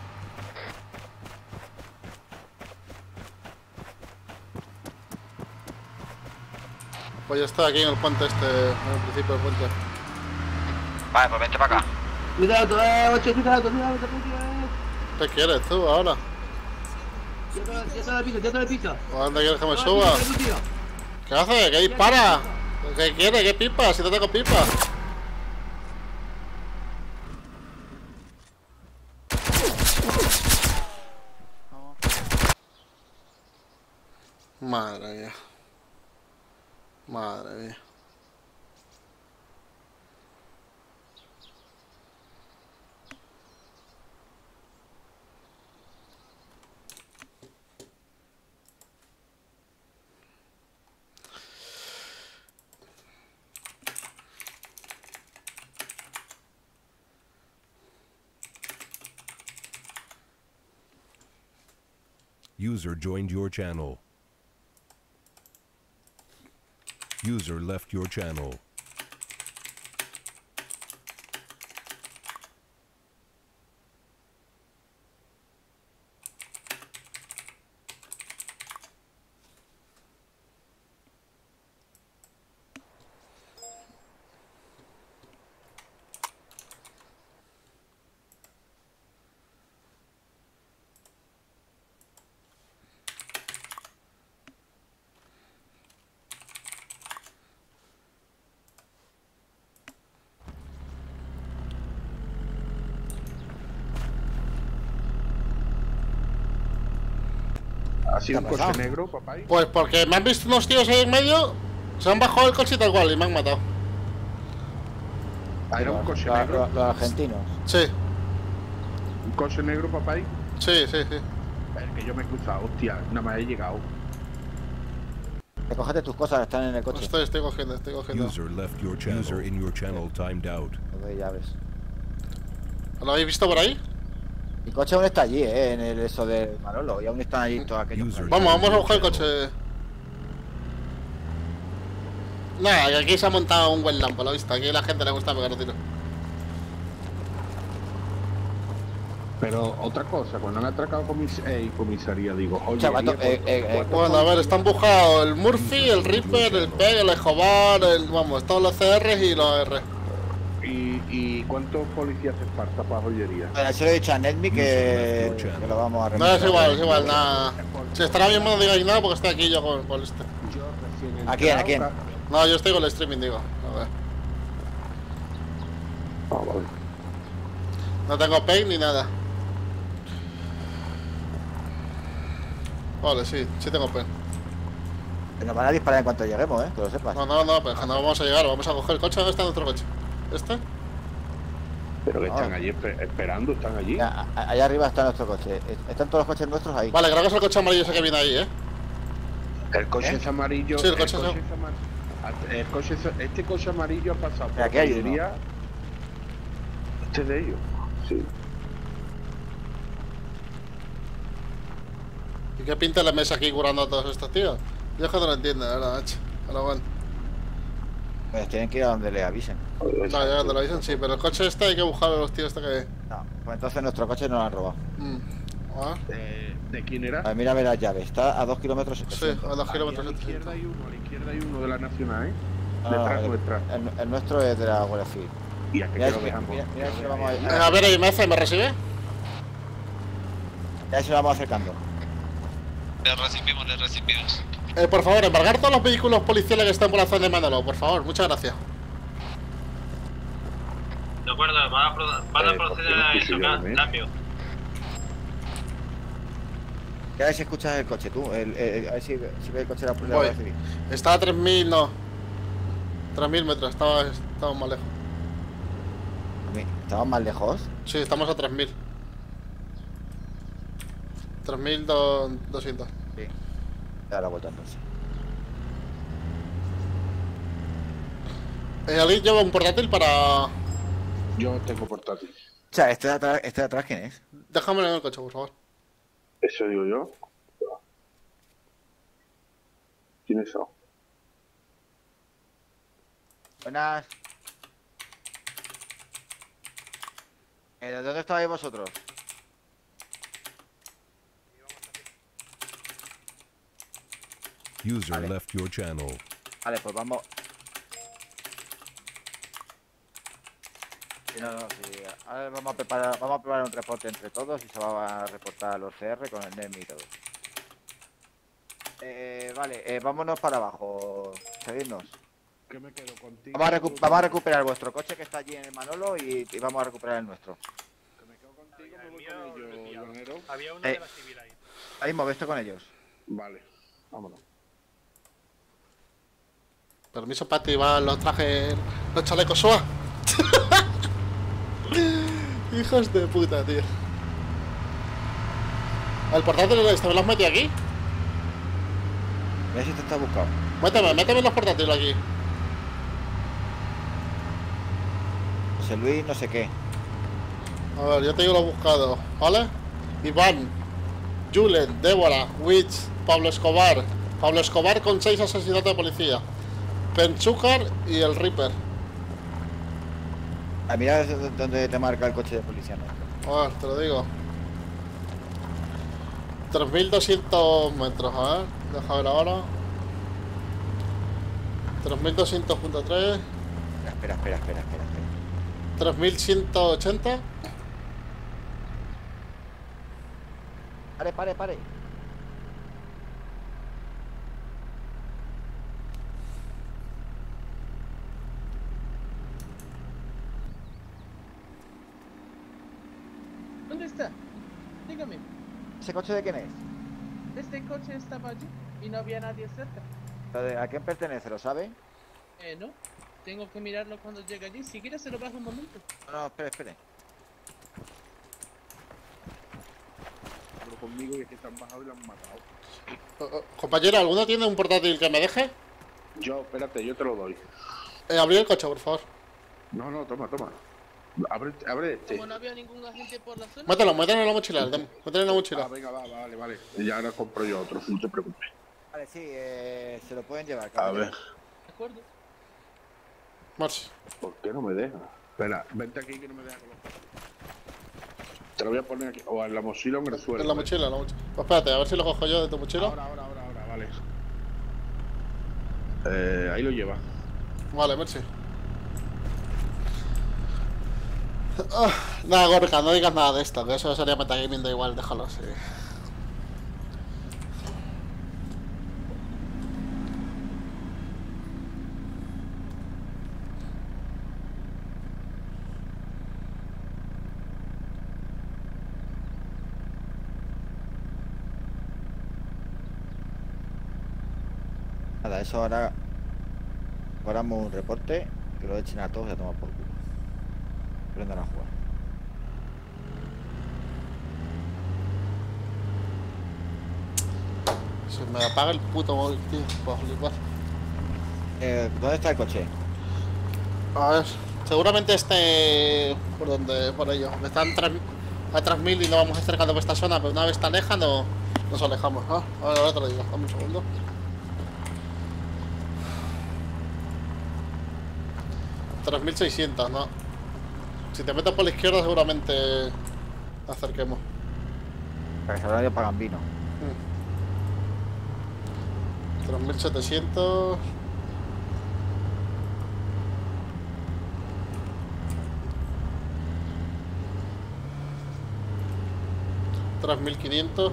Pues yo estoy aquí en el puente este, en el principio del puente. Vale, pues vente para acá. Cuidado, eh, ocho, cuidado, cuidado, cuidado. ¿Qué quieres tú ahora? Ya está en el piso, ya está en el piso. ¿O dónde quieres que me suba? ¿Qué hace? ¿Qué dispara? ¿Qué quiere? ¿Qué pipa? Si no tengo pipa. Madre mía. Madre mía. User joined your channel. User left your channel. ¿Ha sido un coche negro, papá? Pues porque me han visto unos tíos ahí en medio, se han bajado el coche tal cual y me han matado. Ah, ¿era un coche Los- negro? los- los argentinos. Sí, ¿Un coche negro, papá? sí, sí, sí. Es que yo me he cruzado, hostia, nada más he llegado. Recógete tus cosas, están en el coche. Estoy, estoy cogiendo, estoy cogiendo. User left your channel. User in your channel timed out. Lo doy llaves. ¿Lo habéis visto por ahí? Mi coche aún está allí, eh, en el eso de Manolo, y aún están allí todos aquellos. Vamos, vamos a buscar el coche. Nada, que aquí se ha montado un buen lampo, lo he visto. Aquí a la gente le gusta pegar tiro. Pero otra cosa, cuando han atracado comis eh, comisaría, digo, oye, Chaval, eh, eh, eh, Bueno, a ver, están buscados el Murphy, el Reaper, el Peg, el Escobar, el, vamos, todos los C Rs y los R. ¿Y, ¿Y cuántos policías hace falta para joyería? Bueno, se lo he dicho a Netmi que, que lo vamos a No, revisar. es igual, es igual, nada. Si estará bien, no digáis nada porque estoy aquí yo con, con este. ¿A quién? ¿A quién? No, yo estoy con el streaming, digo. A ver. No tengo Peg ni nada. Vale, sí, sí tengo Peg. Que nos van a disparar en cuanto lleguemos, eh, que lo sepas. No, no, no, pero no vamos a llegar, vamos a coger el coche. ¿Dónde está nuestro coche? ¿Este? Pero que No. están allí espe- esperando, están allí. Ya, a- allá arriba está nuestro coche. Es- Están todos los coches nuestros ahí. Vale, creo que es el coche amarillo ese que viene ahí, ¿eh? El coche es amarillo. Sí, el coche es- es amarillo. El coche es- este coche amarillo ha pasado por Aquí hay uno. joyería. Este es de ellos. Sí. ¿Y qué pinta la mesa aquí curando a todos estos tíos? Yo es que no lo entiendo, la verdad, macho. Pero bueno. Pues tienen que ir a donde le avisen. No, ya cuando lo dicen sí, pero el coche este hay que buscar a los tíos este que... No, pues entonces nuestro coche no lo han robado. Mm. Ah, Eh, ¿De quién era? A ver, mírame las llaves. Está a dos kilómetros. sí, a dos kilómetros. A la izquierda hay uno, a la izquierda hay uno de la Nacional, ¿eh? No, no, Detrás el, nuestra. el- el nuestro es de la Guardia Civil. Y a que Mira, te lo si- dejamos. mira, mira si lo vamos a, Venga, a ver, ahí me hace, ¿me recibe? ya si lo vamos acercando. Le recibimos, le recibimos. Eh, por favor, embargar todos los vehículos policiales que están por la zona de Manolo, por favor, muchas gracias. De acuerdo, van a, pro- van a Eh, proceder ¿por qué no a quise eso, yo, ca- eh? cambio. Ya a ver si escuchas el coche tú. El, el- a ver si, si ves el coche de la de la Voy. Guardia Civil. Estaba a tres mil, no. tres mil metros, estaba, estaba más lejos. ¿Estamos más lejos? Sí, estamos a tres mil. tres mil doscientos. Sí. Ya la vuelta entonces. Eh, ¿Alguien lleva un portátil para...? Yo tengo portátil. O sea, este de atrás, este de atrás ¿quién es? Déjamelo en el coche, por favor. Eso digo yo. ¿Quién es eso? Buenas. Eh, ¿De dónde estabais vosotros? User Vale. left your channel. Vale, pues vamos. Sí, no, no, sí. Ahora vamos a preparar, vamos a preparar un reporte entre todos y se va a reportar a los C R con el N E M y todo. Eh, vale, eh, vámonos para abajo. Seguidnos. Que me quedo contigo. Vamos a, recu- vamos a recuperar vuestro coche que está allí en el Manolo y, y vamos a recuperar el nuestro. Que me quedo contigo, me voy con ellos, Leonero. Había uno Eh. de la civil ahí. Ahí, moveste con ellos. Vale, vámonos. Permiso para activar los trajes, los chalecos S O A. Hijos de puta, tío. El portátil este, ¿me lo has metido aquí? Mira si te está buscando. Méteme, méteme los portátiles aquí. José Luis, no sé qué. A ver, yo te digo lo buscado, ¿vale? Iván, Julen, Débora, Witch, Pablo Escobar. Pablo Escobar con seis asesinatos de policía. Penchúcar y el Reaper. Ah, mira dónde te marca el coche de policía. ¿No? A ver, te lo digo. tres mil doscientos metros, a ver. Deja ver ahora. tres mil doscientos punto tres. Espera, espera, espera, espera, espera. tres mil ciento ochenta. Pare, pare, pare. ¿Dónde está? Dígame. ¿Ese coche de quién es? Este coche estaba allí y no había nadie cerca. ¿A quién pertenece? ¿Lo sabe? Eh, no. Tengo que mirarlo cuando llegue allí. Si quieres se lo bajo un momento. No, no, espere, espere. Pero conmigo y es que están bajados y lo han matado. Uh, uh, compañero, ¿alguno tiene un portátil que me deje? Yo, espérate, yo te lo doy. Eh, abrir el coche, por favor. No, no, toma, toma. Abre, abre este. Como no había ningún agente por la zona. Mételo, mételo en la mochila, mételo en la mochila. Ah, venga, va, vale, vale. Y ahora compro yo otro, no te preocupes. Vale, sí, eh, se lo pueden llevar. A caballero. ver. De acuerdo. March. ¿Por qué no me deja? Espera, vente aquí que no me deja colocar. Te lo voy a poner aquí, o en la mochila o en el suelo. En la mochila, en la mochila. Pues espérate, a ver si lo cojo yo de tu mochila. Ahora, ahora, ahora, ahora, vale. Eh, ahí lo lleva. Vale, merci. Oh, nada, Gorka, no digas nada de esto, que eso sería metagaming, da igual, déjalo así. Nada, eso ahora guardamos un reporte, que lo echen a todos y a tomar por culo. Aprendan a jugar. Se me apaga el puto móvil, tío, para flipar. Eh, ¿Dónde está el coche? A ver, seguramente esté por donde, por ello. Están a tres mil y no vamos acercando por esta zona, pero una vez está leja no nos alejamos. Ah, ahora, ahora te lo digo, dame un segundo. tres mil seiscientos, no. Si te metes por la izquierda seguramente acerquemos. Para que se habrá ido para Gambino. tres mil setecientos. tres mil quinientos.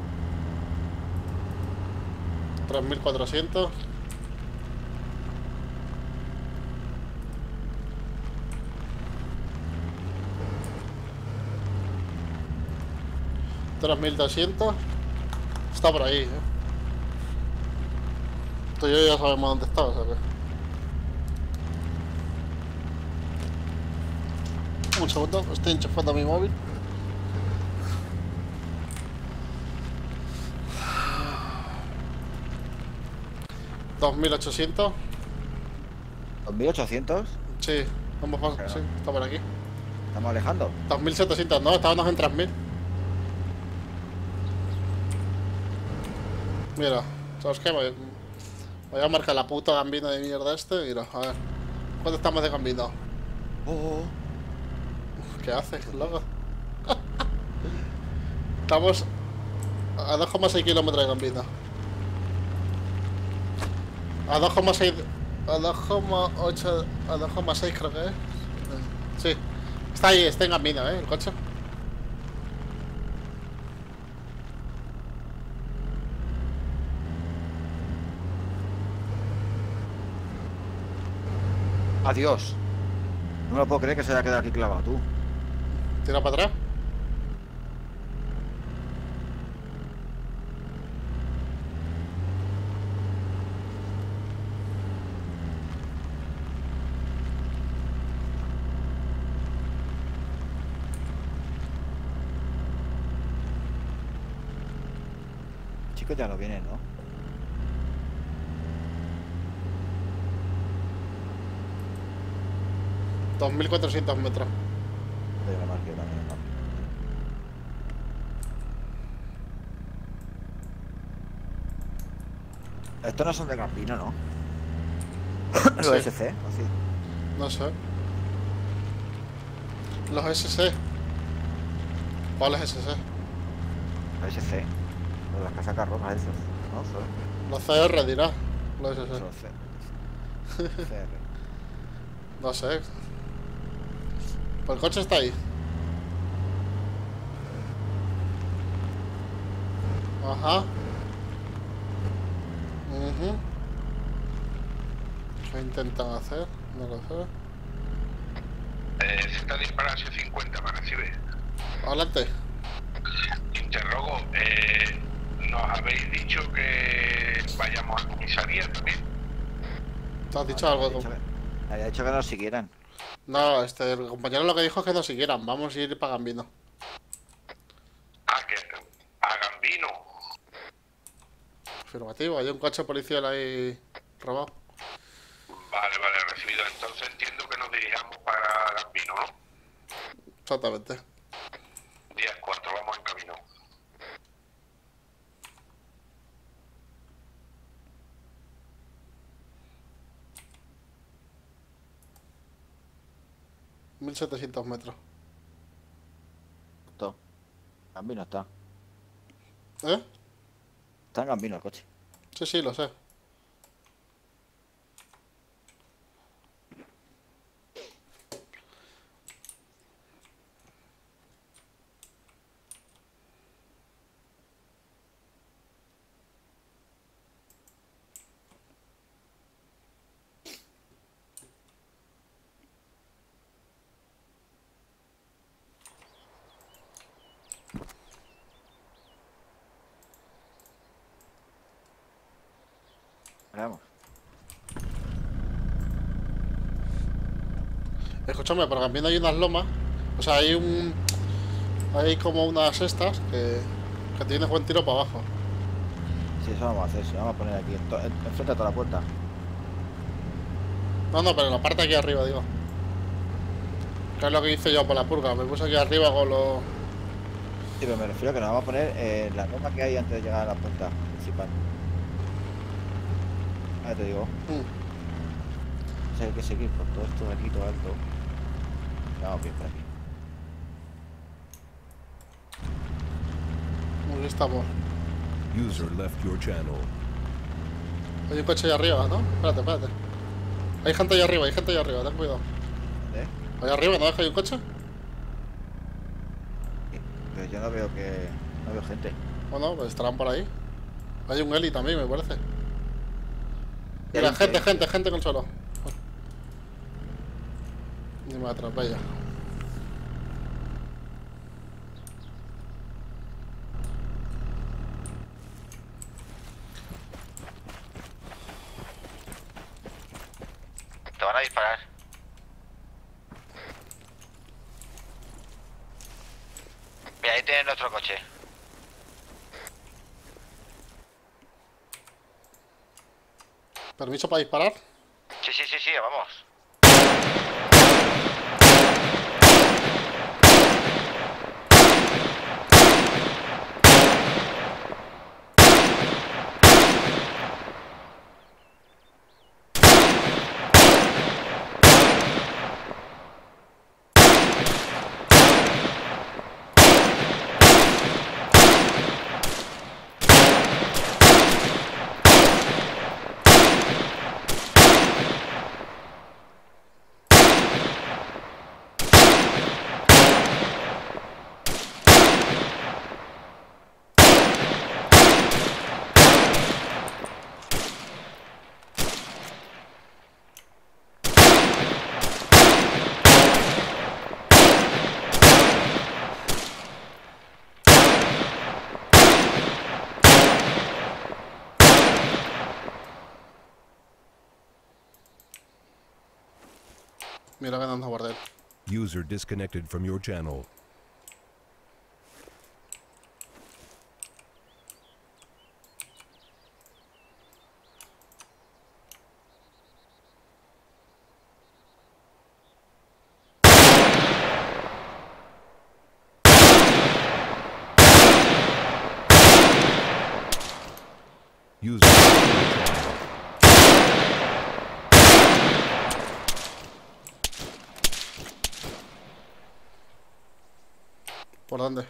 tres mil cuatrocientos. tres mil doscientos. Está por ahí, ¿eh? Tú y yo ya sabemos dónde está, o sea que... Un segundo, estoy enchufando mi móvil. dos mil ochocientos. ¿dos mil ochocientos? Sí, vamos, vamos, sí, está por aquí. ¿Estamos alejando? dos mil setecientos, no, estábamos en tres mil. Mira, ¿sabes qué? Voy, voy a marcar la puta Gambino de mierda este. Mira, a ver. ¿Cuánto estamos de Gambino? Oh, oh. ¿Qué haces, loco? Estamos a dos coma seis kilómetros de Gambino. A dos coma seis... A dos coma ocho... A dos coma seis creo que es. Sí. Está ahí, está en Gambino, ¿eh? El coche. Adiós. No me lo puedo creer que se haya quedado aquí clavado, tú. Tira para atrás. Chicos ya no vienen, ¿no? dos mil cuatrocientos metros. Pero más que también, ¿no? Estos no son de Gambino, ¿no? Los Sí. S C, ¿o sí? No sé. Los S C. ¿Cuáles S C? Los S C. Los de las casacas rojas esos. No, son. Los C R dirá. Los S Son C. C. C R. No sé. Pues el coche está ahí. Ajá. Mhm. ¿Qué intentan hacer? No lo sé. Eh, Z dispara hacia cincuenta, me recibe. Adelante. Interrogo, eh, ¿nos habéis dicho que vayamos a comisaría también? ¿Te has dicho algo? Había dicho que- había dicho que nos siguieran. No, este, el compañero lo que dijo es que no siguieran. Vamos a ir para Gambino. Ah, que a Gambino. Afirmativo, hay un coche policial ahí robado. Vale, vale, recibido. Entonces entiendo que nos dirijamos para Gambino, ¿no? Exactamente. diez cuatro, vamos en camino. mil setecientos metros. Todo. Gambino está. ¿Eh? Está en Gambino el coche. Sí, sí, lo sé. Vamos. Escúchame, por Gambino hay unas lomas. O sea, hay un... Hay como unas estas que... Que tienes buen tiro para abajo. Sí, eso vamos a hacer. Sí, vamos a poner aquí en to- en- enfrente a toda la puerta. No, no, pero en la parte aquí arriba, digo. Que es lo que hice yo por la purga. Me puse aquí arriba con los... Sí, pero me refiero a que nos vamos a poner en la norma que hay antes de llegar a la puerta principal. Ahora te digo. Mm. O sea, hay que seguir por todo esto de aquí, todo alto. Vamos bien por aquí. Aquí estamos. User left your channel. Hay un coche ahí arriba, ¿no? Espérate, espérate. Hay gente ahí arriba, hay gente ahí arriba, ten cuidado. ¿Dónde? Ahí arriba, ¿no ves que hay un coche? Pero yo no veo que... No veo gente. Bueno, pues estarán por ahí. Hay un heli también, me parece. Y Mira, hay- gente, gente, gente con suelo. Ni me atropella. Te van a disparar. Mira, ahí tienes nuestro coche. ¿Permiso para disparar? Sí, sí, sí, sí, vamos. Mira, ven, anda a guardar. User disconnected from your channel. User. ¿Por dónde?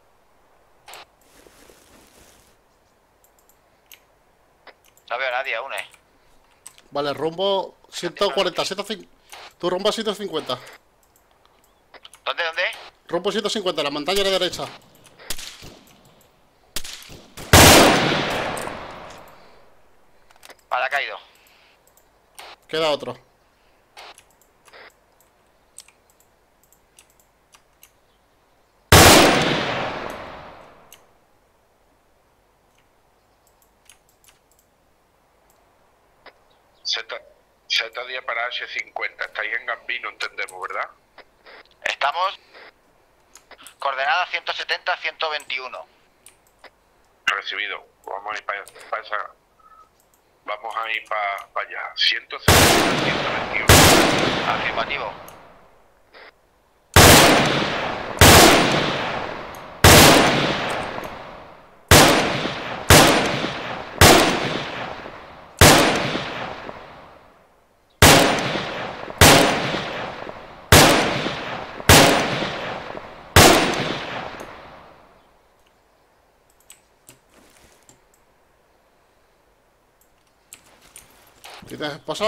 No veo a nadie aún, eh. Vale, rumbo ciento cuarenta, ciento cincuenta. Tu rumbo a ciento cincuenta. ¿Dónde, dónde? Rumbo ciento cincuenta, la montaña a la derecha. Vale, ha caído. Queda otro. Z diez para H cincuenta, estáis en Gambino, entendemos, ¿verdad? Estamos... Coordenada ciento setenta, ciento veintiuno. Recibido. Vamos a ir para esa... Vamos a ir para pa allá. ciento setenta, ciento veintiuno. Afirmativo. ¿Tienes esposa?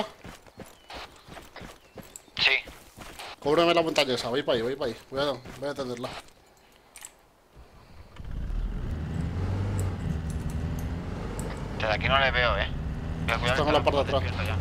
Sí. Cúbreme la montaña esa, voy para ahí, voy para ahí. Voy a, voy a atenderla. Desde aquí no le veo, eh. Cuidado, cuidado, Tengo la parte de atrás. despierto ya.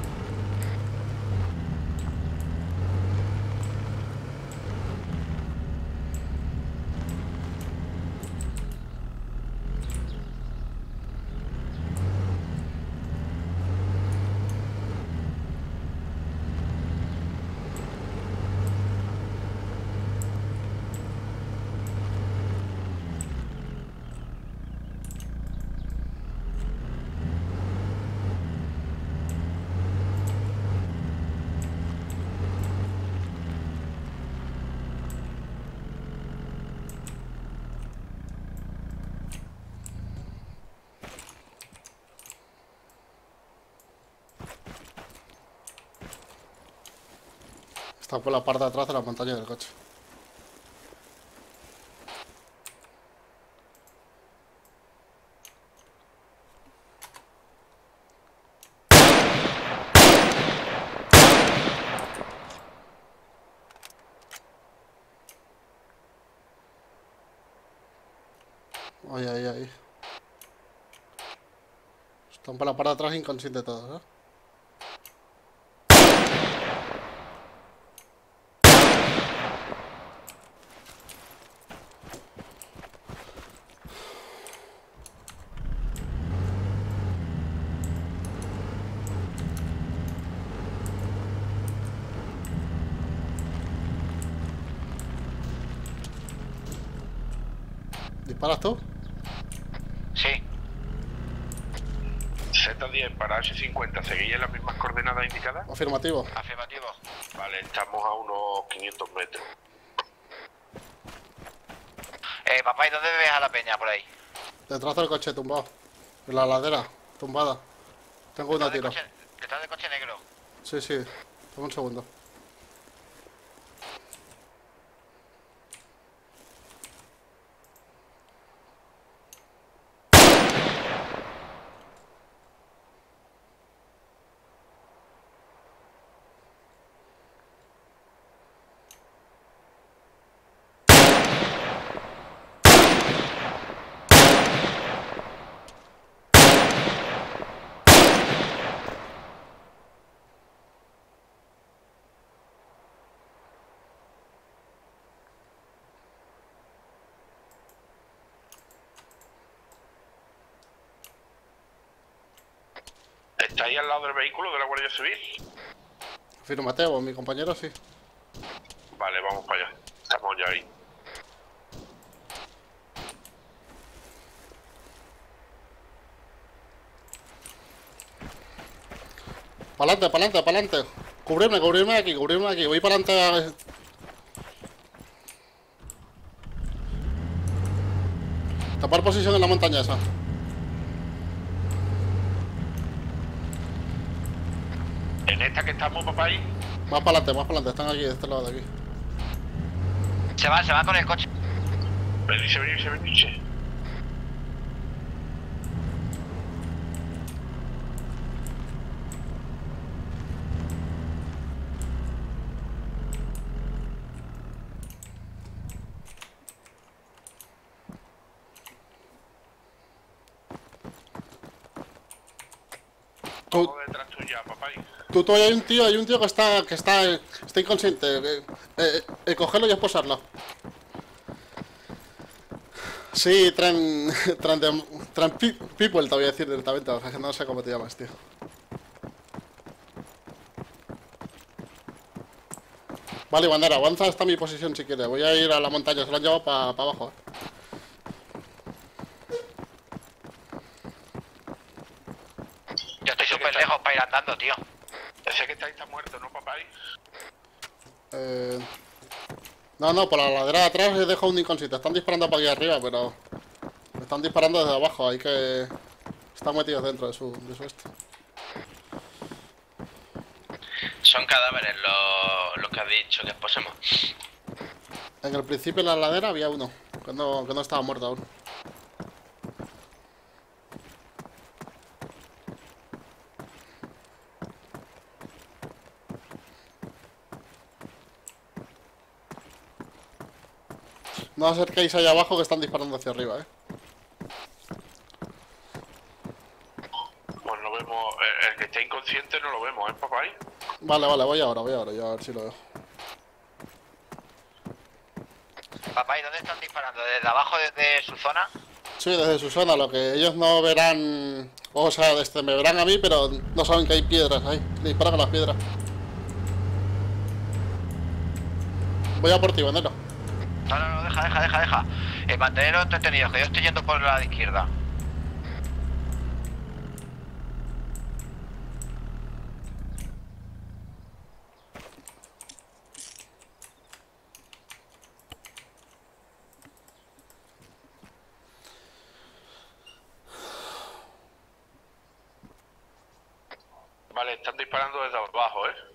Está por la parte de atrás de la montaña del coche. Ay, ay, ay. Están por la parte de atrás inconscientes todos, ¿eh? ¿Disparas tú? Sí. Z diez para H cincuenta, ¿seguís en las mismas coordenadas indicadas? Afirmativo. Afirmativo. Vale, estamos a unos quinientos metros. Eh, papá, ¿y dónde ves a la peña por ahí? Detrás del coche tumbado. En la ladera, tumbada. Tengo una tira. ¿Detrás del coche negro? Sí, sí. Dame un segundo. ¿Estáis al lado del vehículo de la Guardia Civil? Afirmativo, mi compañero sí. Vale, vamos para allá. Estamos ya ahí. Pa'lante, pa'lante, pa'lante. Cubrirme, cubrirme aquí, cubrirme aquí. Voy para adelante. Tapar posición en la montaña esa. ¿En esta que estamos, papá, ahí? Más para adelante, más para adelante. Están aquí, de este lado de aquí. Se va, se va con el coche. Venirse, venirse, venirse. Tú, Detrás tuya, papá. tú, tú, hay un tío, hay un tío que está, que está, está inconsciente. Eh, eh, eh, cogerlo y esposarlo. Sí, tran, tran, de, tran people te voy a decir directamente, o sea, que no sé cómo te llamas, tío. Vale, Bandera, avanza hasta mi posición si quieres. Voy a ir a la montaña, se lo han llevado para pa abajo, eh. Yo estoy súper lejos para ir andando, tío. Ese que está ahí está muerto, ¿no, papá? Eh... No, no, por la ladera de atrás he dejado un inconsciente. Están disparando para aquí arriba, pero... Me están disparando desde abajo, hay que... Están metidos dentro de su, de su esto. Son cadáveres los, los que has dicho que posemos. En el principio en la ladera había uno, que no, que no estaba muerto aún. No os acerquéis allá abajo que están disparando hacia arriba, eh. Pues no vemos, el, el que está inconsciente no lo vemos, ¿eh, papá? Vale, vale, voy ahora, voy ahora, yo a ver si lo veo. Papá, ¿y dónde están disparando? ¿Desde abajo, desde su zona? Sí, desde su zona, lo que ellos no verán... O sea, desde me verán a mí, pero no saben que hay piedras ahí. Le disparan a las piedras. Voy a por ti, bandero. No, no, no, deja, deja, deja, deja. Eh, manteneros entretenidos, que yo estoy yendo por la de izquierda. Vale, están disparando desde abajo, ¿eh?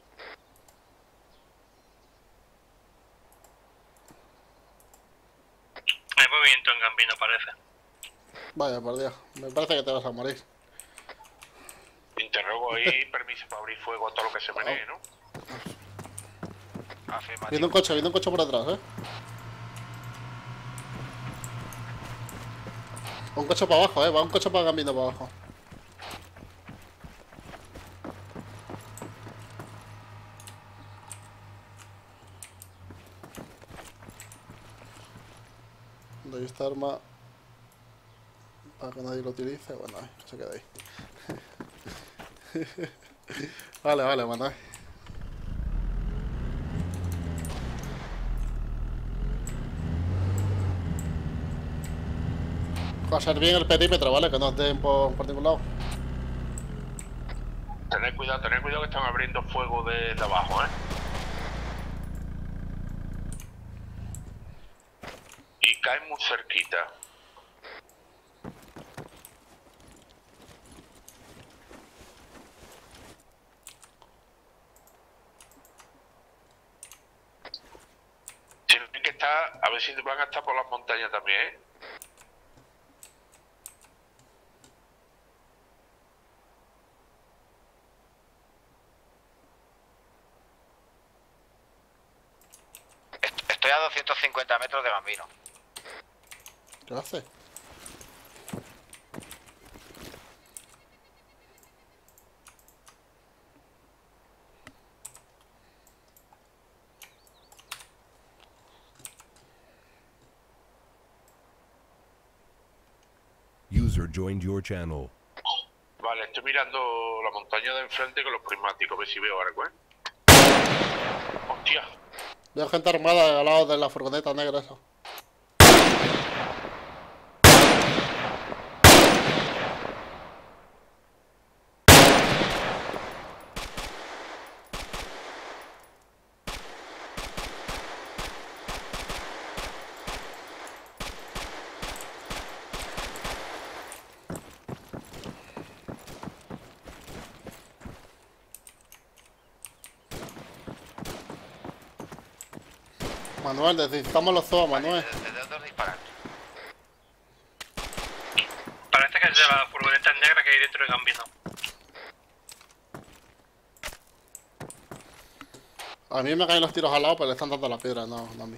Hay movimiento en Gambino, parece. Vaya, por Dios, me parece que te vas a morir. Interrogo ahí, permiso para abrir fuego a todo lo que se menee, ¿no? Afirmativo. Viene un coche, viene un coche por detrás, eh. Un coche para abajo, eh, va un coche para Gambino para abajo. Doy esta arma para que nadie lo utilice. Bueno, ahí, que se quede ahí. Vale, vale, bueno. Va a ser bien el perímetro, ¿vale? Que no os den por, por ningún lado. Tened cuidado, tened cuidado que están abriendo fuego desde abajo, ¿eh? Y caen muy cerquita. Tienen que estar, a ver si van a estar por las montañas también, ¿eh? Estoy a doscientos cincuenta metros de Gambino. ¿Qué hace? User joined your channel. Vale, estoy mirando la montaña de enfrente con los prismáticos, a ver si veo algo, ¿eh? Hostia. Veo gente armada al lado de la furgoneta negra esa. Manuel, necesitamos los zoos, Manuel. ¿Desde dónde disparan? A mí me caen los tiros al lado, pero le están dando la piedra, no, no a mí.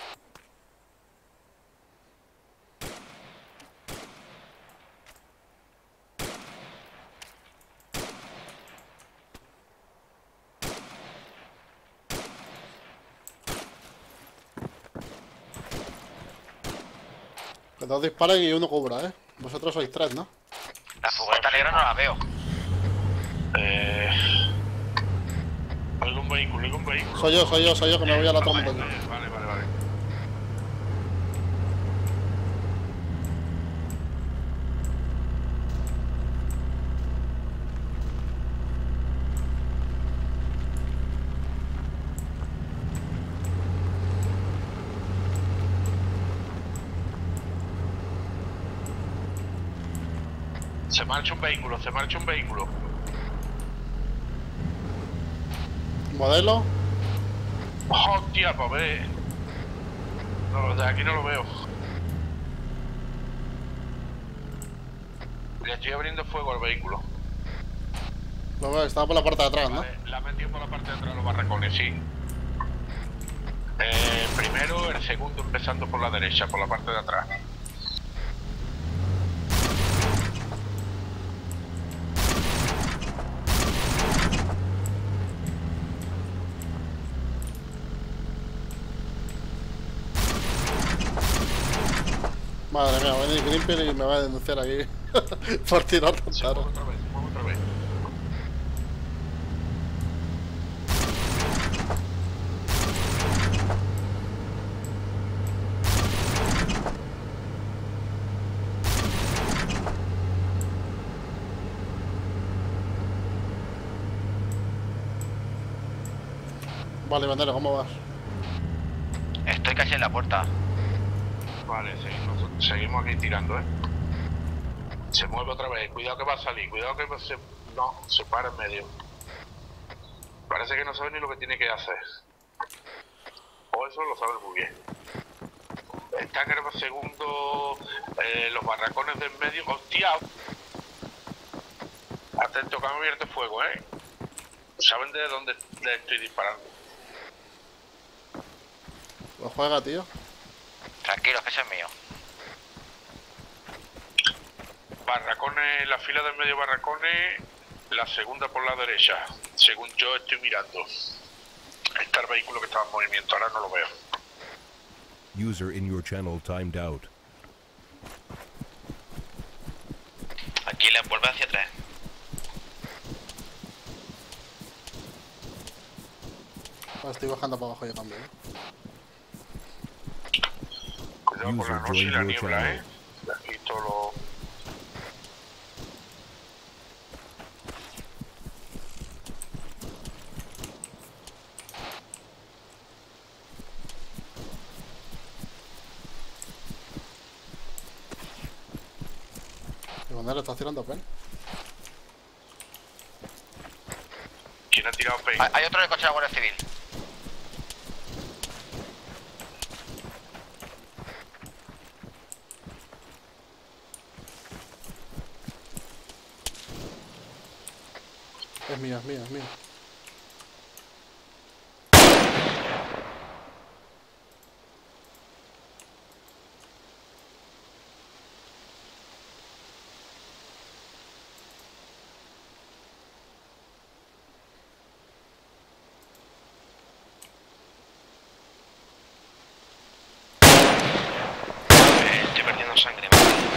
Que dos disparen y uno cubra, ¿eh? Vosotros sois tres, ¿no? La furgoneta negra no la veo. Eh... Algún vehículo, algún vehículo. Soy yo, soy yo, soy yo, que me voy a la otra montaña. Vale, vale, vale. Se marcha un vehículo, se marcha un vehículo. ¿Modelo? Hostia, pues ve. No, de aquí no lo veo. Le estoy abriendo fuego al vehículo. Lo veo, estaba por la parte de atrás, ¿no? Vale, la ha metido por la parte de atrás los barracones, sí. Eh, primero, el segundo empezando por la derecha, por la parte de atrás. Madre mía, va a venir Greenpeace y me va a denunciar aquí por tirar tan tarde. Otra vez, otra vez. Vale, bandera, ¿cómo vas? Estoy casi en la puerta. Vale, seguimos, seguimos aquí tirando, ¿eh? Se mueve otra vez, cuidado que va a salir, cuidado que se... No, se para en medio. Parece que no sabe ni lo que tiene que hacer. O eso lo sabe muy bien. Está en el segundo... Eh, los barracones del medio... ¡Hostia! Atento, que han abierto fuego, ¿eh? Saben de dónde le estoy disparando. ¿Lo juega, tío? Tranquilo, que ese es mío. Barracones, la fila del medio barracones, la segunda por la derecha, según yo estoy mirando. Está el vehículo que estaba en movimiento, ahora no lo veo. User in your channel timed out. Aquí le vuelve hacia atrás. Ah, estoy bajando para abajo yo también, ¿eh? Cuidado con la noche y la niebla, eh. Aquí todo lo... ¿De bandera estás tirando pen? ¿Quién ha tirado P? Hay, hay otro en el coche de la Guardia Civil. Es mío, es mío, es mío. Eh, estoy perdiendo sangre.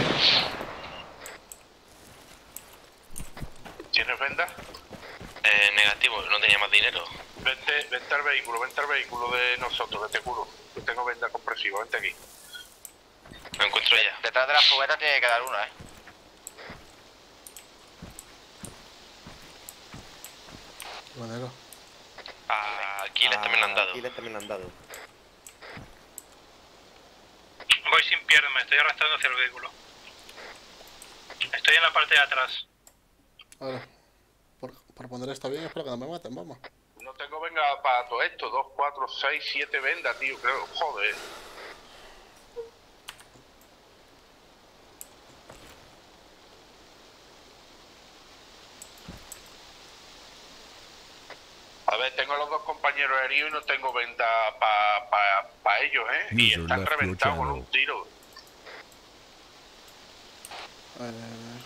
¿Tienes venda? Eh, negativo, no tenía más dinero. Vente, vente al vehículo, vente al vehículo de nosotros, que te curo. Yo tengo venda compresiva, vente aquí. Lo encuentro ya. Detrás de la furgoneta tiene que quedar una, eh. Bandera. Ah, aquí le también han dado. Aquí le también han dado. Voy sin pierna, me estoy arrastrando hacia el vehículo. Estoy en la parte de atrás. Ahora, por, por poner esto bien, espero que no me maten, vamos. No tengo venga para todo esto, dos, cuatro, seis, siete vendas, tío, creo, joder. A ver, tengo los dos dos compañeros heridos y no tengo venda para pa, pa ellos, ¿eh? Y User están left your reventados con channel. un tiro. A ver, a ver.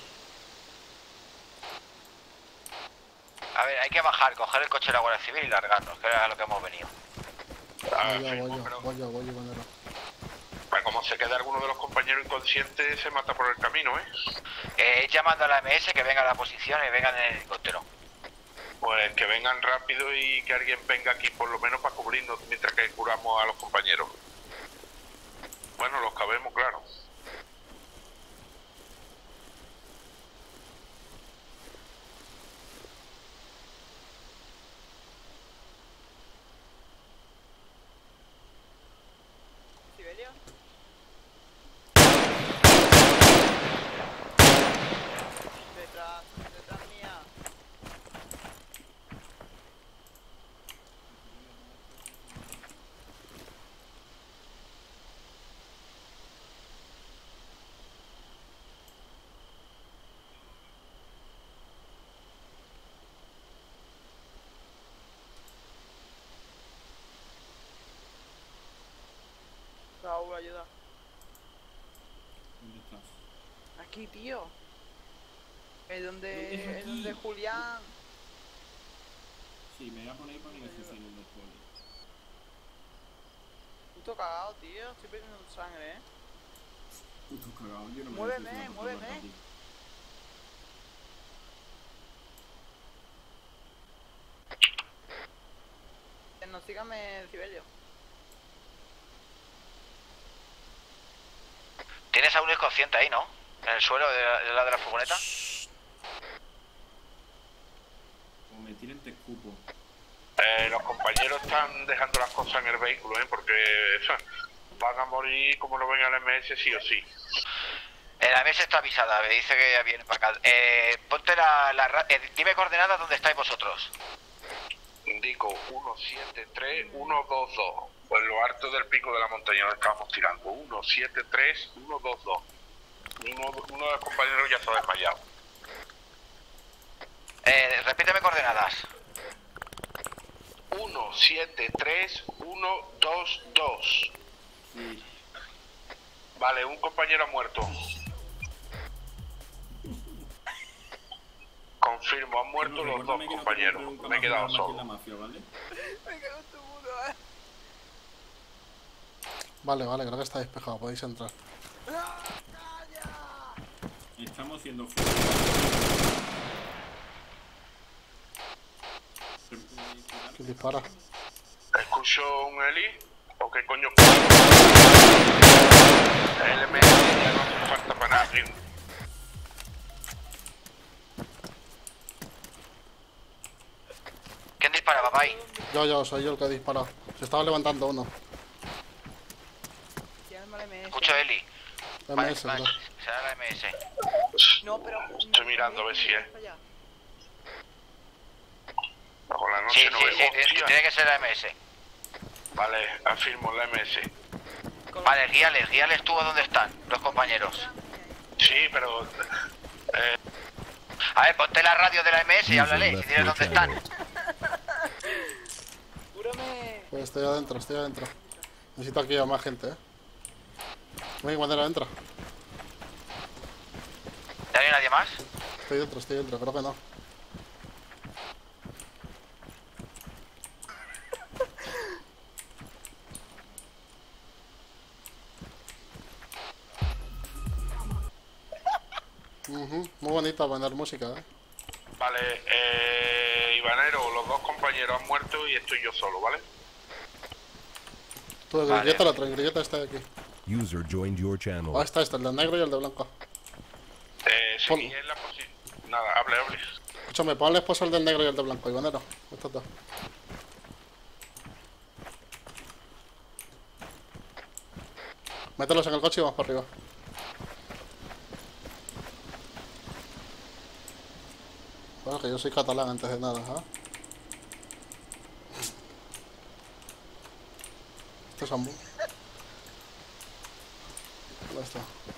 A ver, hay que bajar, coger el coche de la Guardia Civil y largarnos, que era a lo que hemos venido. Ah, Voy sí, yo, voy yo, pero- voy yo, voy yo, bandera. Pues como se queda alguno de los compañeros inconscientes, se mata por el camino, ¿eh? Eh, llamando a la M S que venga a la posición y vengan en el helicóptero. Pues que vengan rápido y que alguien venga aquí por lo menos para cubrirnos mientras que curamos a los compañeros. Bueno, los cabemos, claro. ¿Sibelio? Detrás, detrás mía. Raúl, ayuda. ¿Dónde estás? Aquí, tío. Es Es donde, es aquí. donde Julián. Sí, me voy a poner para que se siga el poli. Puto cagado, tío. Estoy perdiendo sangre, eh. Puto cagado, yo no me Muéveme, necesito una muéveme. patada aquí. Diagnostícame, Sibelio. Tienes a un inconsciente ahí, ¿no? En el suelo de la de la, de la furgoneta. Como me tiren te escupo. Eh, los compañeros están dejando las cosas en el vehículo, ¿eh? Porque eso, van a morir como lo ven al M S sí o sí. Eh, la M S está avisada, me dice que ya viene para acá. Eh, ponte la... la ra- eh, dime coordenadas donde estáis vosotros. Indico uno siete tres uno dos dos. Pues lo alto del pico de la montaña donde estamos tirando. uno siete tres uno dos dos. Uno, uno de los compañeros ya se ha desmayado. Eh, repíteme coordenadas. uno siete tres uno dos dos. Sí. Vale, un compañero ha muerto. Confirmo, han muerto Bueno, los dos recuérdame que no compañeros. te pregunto Me he más quedado nada más que solo. la mafia, ¿vale? Me cago en tu mundo, eh. Vale, vale, creo que está despejado, podéis entrar. Estamos haciendo fuego. ¿Quién dispara? ¿Escucho un heli? ¿O qué coño? El M S ya no hace falta para nada, tío. ¿Quién dispara, papay? Yo, yo, soy yo el que he disparado. Se estaba levantando uno. Escucho Eli. M S, Vale, creo. será la M S. No, pero. Estoy mirando a ver si es. Bajo la noche Sí, no sí, veo. sí, Hostia. tiene que ser la M S. Vale, afirmo la M S. Vale, guíales, guíales tú a dónde están los compañeros. Sí, pero... Eh, A ver, ponte la radio de la M S y User háblale, si left tienes your dónde están. channel. Cúrame. Pues estoy adentro, estoy adentro. Necesito aquí a más gente, eh. Venga, bandera, adentro. ¿Ya no hay nadie más? Estoy dentro, estoy dentro, creo que no. Ujú, muy bonita poner música, eh. vale, eh, Ivanero, los dos compañeros han muerto y estoy yo solo, ¿vale? Tú, el Vale. grilleta, la otra, el grilleta está aquí. User joined your channel. Ah, está, está, el de negro y el de blanco. Eh, Pon- seguí en la posición... Nada, hable, hable. Escúchame, ponle esposo el del negro y el de blanco, Ivanero. Estos dos. Mételos en el coche y vamos para arriba. Bueno, que yo soy catalán antes de nada, ¿ah? Este es Ambu. ¿Dónde está?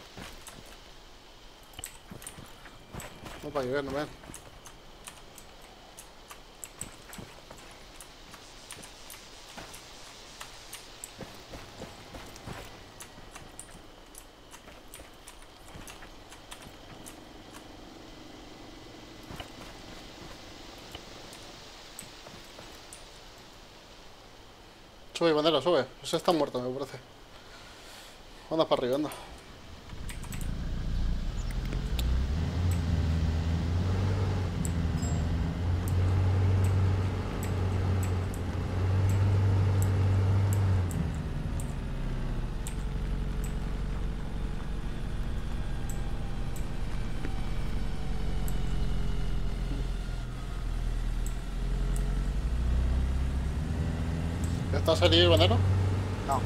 No para llegar, no ven. Sube, bandera, sube. Ese está muerto, me parece. Anda para arriba, anda. ¿Estás herido, bandero? No.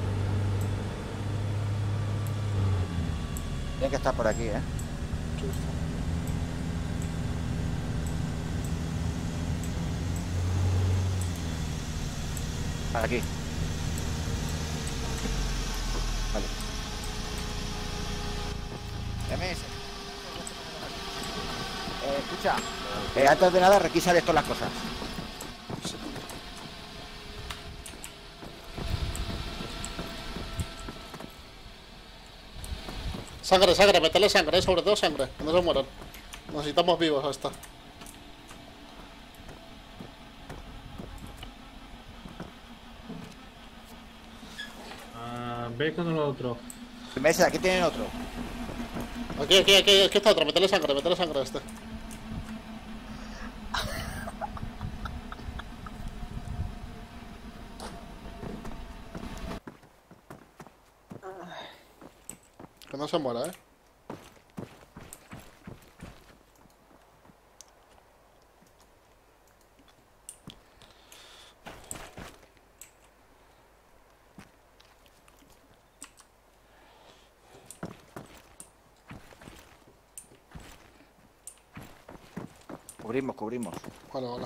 Tiene que estar por aquí, ¿eh? Para aquí. Vale. M S. Eh, escucha. Eh, antes de nada, requisa esto las cosas. Sangre, sangre, metele sangre, eh, sobre todo sangre, que no se mueran. Necesitamos vivos a esta. Ah, ve con el otro. Mesa, aquí tienen otro. Aquí, aquí, aquí, aquí está otro, metele sangre, metele sangre a este. Que no se muera, eh. Cubrimos, cubrimos. Vale, vale.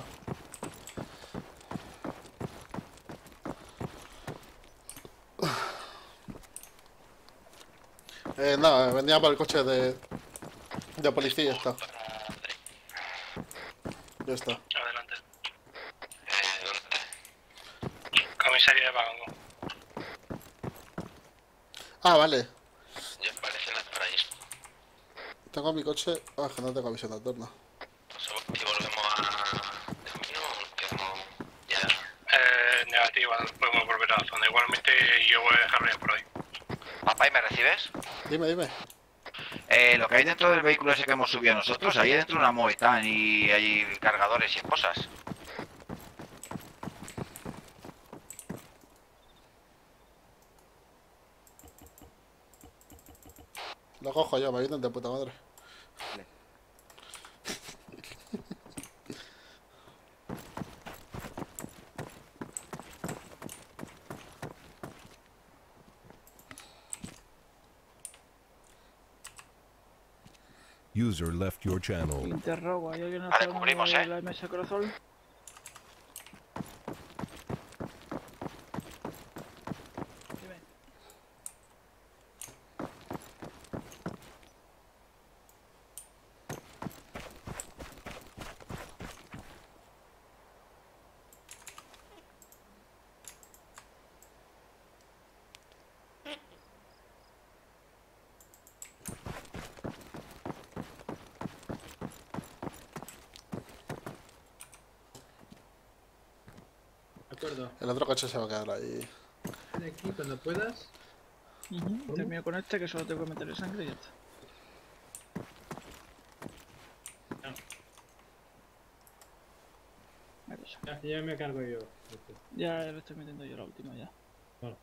Eh, nada, venía para el coche de, de policía, ya está. Ya está. Adelante. Comisaría de Bagango. Ah, vale. Ya aparecen las por ahí. Tengo mi coche. Ah, que no tengo visión nocturna. Y volvemos a... camino o nos quedamos ya. Eh, negativa, no podemos volver a la zona. Igualmente yo voy a dejarlo ya por ahí. Papá, ¿y me recibes? Dime, dime. Eh, lo que hay dentro del vehículo ese que hemos subido nosotros, ahí dentro una Moetán y hay cargadores y cosas. Lo cojo yo, me vienen de puta madre. Vale. User left your channel. Interrogo, ¿hay alguien en la Vale, zona cubrimos, de ¿eh? la M S Corazón? Dime. De acuerdo. El otro coche se va a quedar ahí. Ven aquí cuando puedas. Uh-huh. Termino con este que solo tengo que meterle sangre y ya está. Ya, ya me cargo yo. Ya le estoy metiendo yo la última ya. Vale.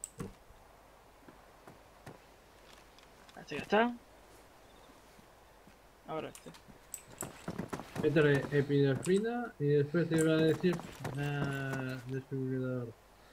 Este ya está. Ahora este. Métele epinefrina y después te iba a decir uh, desfibrilador.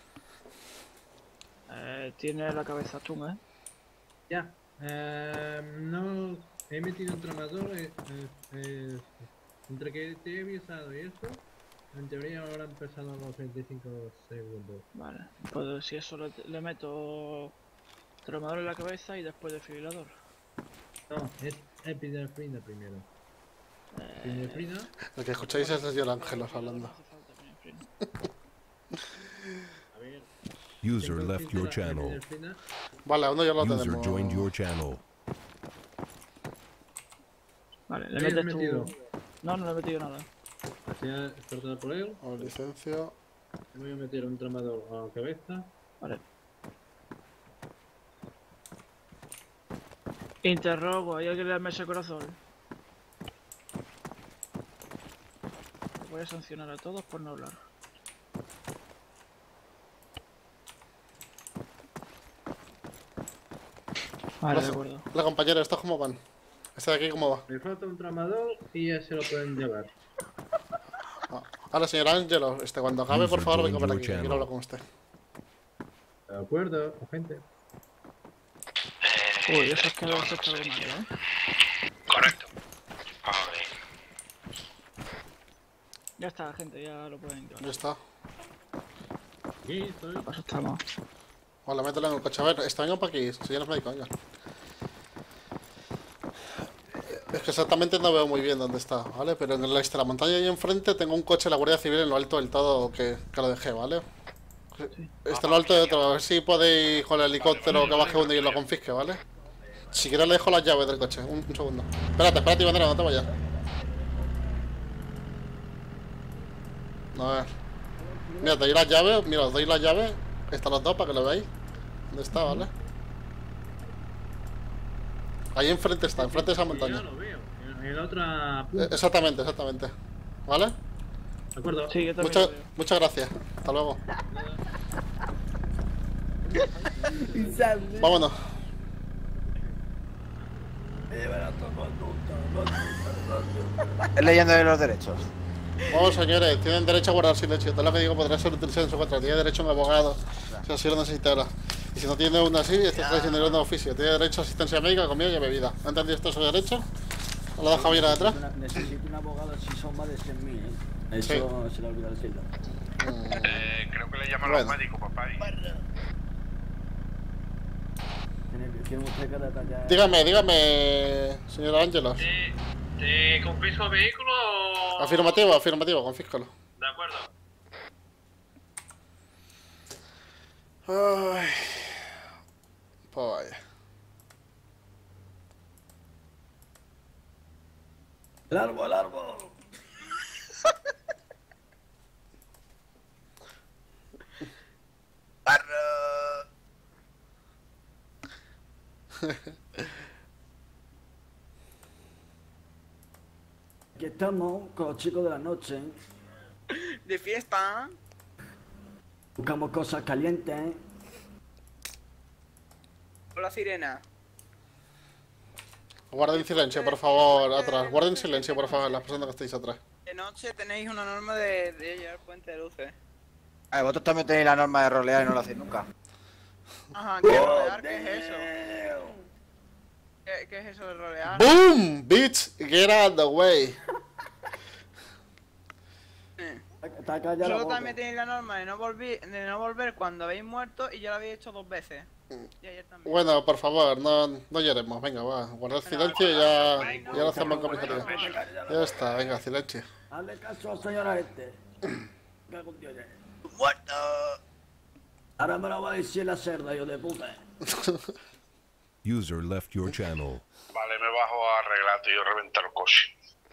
Eh, tiene la cabeza chunga, ¿eh? Ya. Eh, no he metido un tramador. Eh, eh, eh, entre que te he avisado y eso, en teoría ahora han empezado los veinticinco segundos. Vale, pues si eso le, le meto tramador en la cabeza y después desfibrilador. No, es epinefrina primero. Epinefrina. El que escucháis es desde el Ángelos hablando. A ver. User left your channel. Vale, a uno ya lo User tenemos. joined your channel. Vale, ¿Le le has metes metido? tu... No, no le he metido nada. Hacía cortado por él. O licencia. Le voy a meter un tramador a la cabeza. Vale. Interrogo, ¿hay alguien que le ese corazón? Voy a sancionar a todos por no hablar. Vale, la, de acuerdo. La compañera, ¿estos cómo van? ¿Este de aquí cómo va? Me falta un tramador y ya se lo pueden llevar. Ah. Ahora, señor Ángelo, este, cuando acabe, por favor, venga para aquí, que channel. quiero hablar con usted. De acuerdo, gente. Uy, eso es que eso está de mal, ¿eh? Correcto. Ya está, gente, ya lo pueden llevar. Ya está. Sí, estoy. Pues estamos. Hola, mételo en el coche. A ver, está, vengan para aquí, señores médicos, venga. Es que exactamente no veo muy bien dónde está, ¿vale? Pero en la, la montaña ahí enfrente tengo un coche de la Guardia Civil en lo alto del todo que, que lo dejé, ¿vale? Sí. Está en lo alto de otro, a ver si podéis con el helicóptero que baje uno y lo confisque, ¿vale? Si quieres le dejo las llaves del coche, un, un segundo. Espérate, espérate, Ivandera, no te vayas. A ver. Mira, te doy las llaves, mira, os doy las llaves. Están los dos para que lo veáis. ¿Dónde está, vale? Ahí enfrente está, enfrente de esa montaña. Ya lo veo. En la otra. Eh, Exactamente, exactamente. ¿Vale? De acuerdo. Sí, yo también Muchas, lo veo. muchas gracias. Hasta luego. Vámonos. Es leyendo de los derechos. Vamos, señores, tienen derecho a guardar silencio. Todo lo que digo podrá ser utilizado en su contra. Tiene derecho a un abogado, si así lo necesitara. Y si no tiene uno así, este está diciendo un oficio. Tiene derecho a asistencia médica, comida y bebida. ¿Ha entendido esto su derecho? ¿No lo deja bien atrás? Necesito un abogado si son más de cien mil, ¿eh? Eso Sí. se le olvidó decirlo. Eh, creo que le llaman Bueno. los médicos, papá. Tiene, tiene usted que detallar. Dígame, dígame, señor Ángelos. ¿Te, te confisco el vehículo o...? Afirmativo, afirmativo, confíscalo. De acuerdo. Ay. Pues vaya. El árbol, el árbol. Aquí estamos con los chicos de la noche. De fiesta. Buscamos cosas calientes. Hola, sirena. Guarden silencio, por favor, atrás. Guarden silencio, por favor, las personas que estáis atrás. De noche tenéis una norma de, de llevar puente de luces. A ver, vosotros también tenéis la norma de rolear y no lo hacéis nunca. Ajá, ¿qué rolear? ¿Qué es eso? ¿Qué, qué es eso de rolear? ¡Boom! Bitch, get out the way. Está callada la Solo boca. también tenéis la norma de no, volver, de no volver cuando habéis muerto y ya lo habéis hecho dos veces. Y ayer también. Bueno, por favor, no, no lloremos. Venga, va. Guardad silencio y ya, ya lo hacemos en comisaría. Ya está, venga, silencio. Hazle caso al señor este. Cago en Dios, ya. ¡Muerto! Ahora me lo va a decir la cerda, hijo de puta. User left your channel. Vale, me bajo a arreglar, tío, reventar el coche.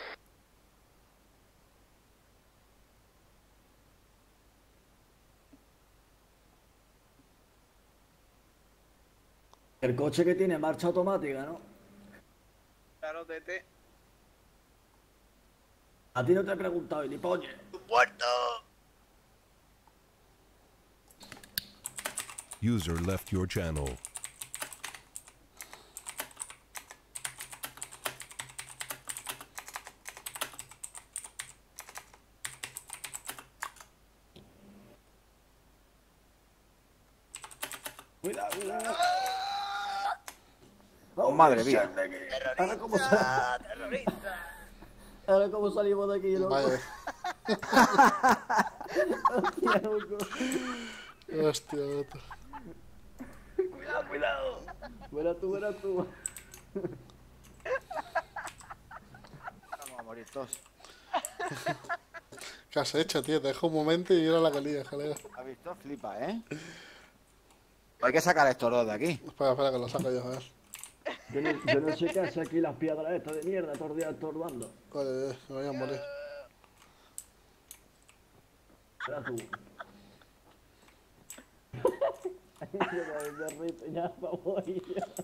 El coche que tiene marcha automática, ¿no? Claro, Tete. A ti no te he preguntado, ni polle. ¡Muerto! User left your channel. Cuidado, cuidado. Oh, madre mía. Ahora cómo, sal... Ahora cómo salimos de aquí, loco. Vaya. Hostia, loco. Hostia, otro. Cuidado, cuidado. Buena tú, buena tú. Vamos a morir todos. ¿Qué has hecho, tío? Te dejo un momento y mira la calidad, jalea. ¿Has visto? Flipa, ¿eh? Hay que sacar a estos dos de aquí. Espera, espera, que lo saco yo, a ver. Yo no, yo no sé qué hace aquí las piedras estas de mierda, todos los días estorbando. Joder, me voy a morir. Espera tú. Yo me derrito ya, me voy.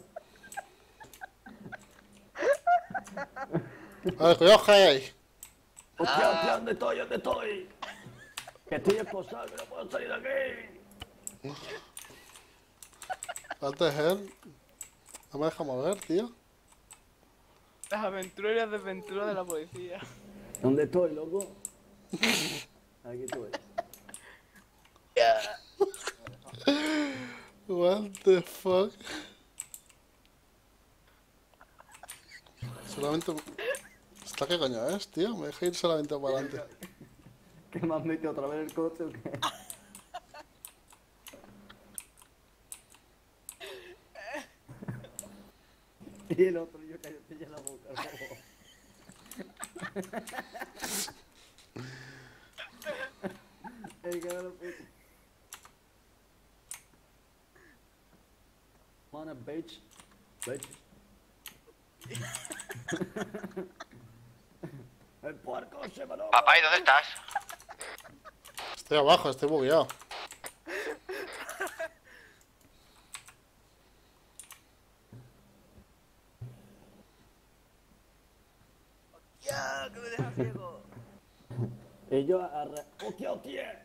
A ver, cuidado, que hay ahí. Hostia, hostia, ¿dónde estoy? ¿Dónde estoy? Que estoy esposado, que no puedo salir de aquí. Antes él. No me deja mover, tío. Las aventuras y las desventuras de la policía. ¿Dónde estoy, loco? Aquí estoy. What the fuck. Solamente... ¿Esta qué coño es, tío? Me deja ir solamente para adelante. ¿Qué me has metido otra vez el coche o qué? Y el otro, yo cállate ya la boca, por favor. El que me lo puse. Come on, bitch. Bitch. El puerco se me lo... Papá, ¿y dónde estás? Estoy abajo, estoy bugueado. Ya, que me deja ciego. Y yo arre... ¡Hostia, hostia!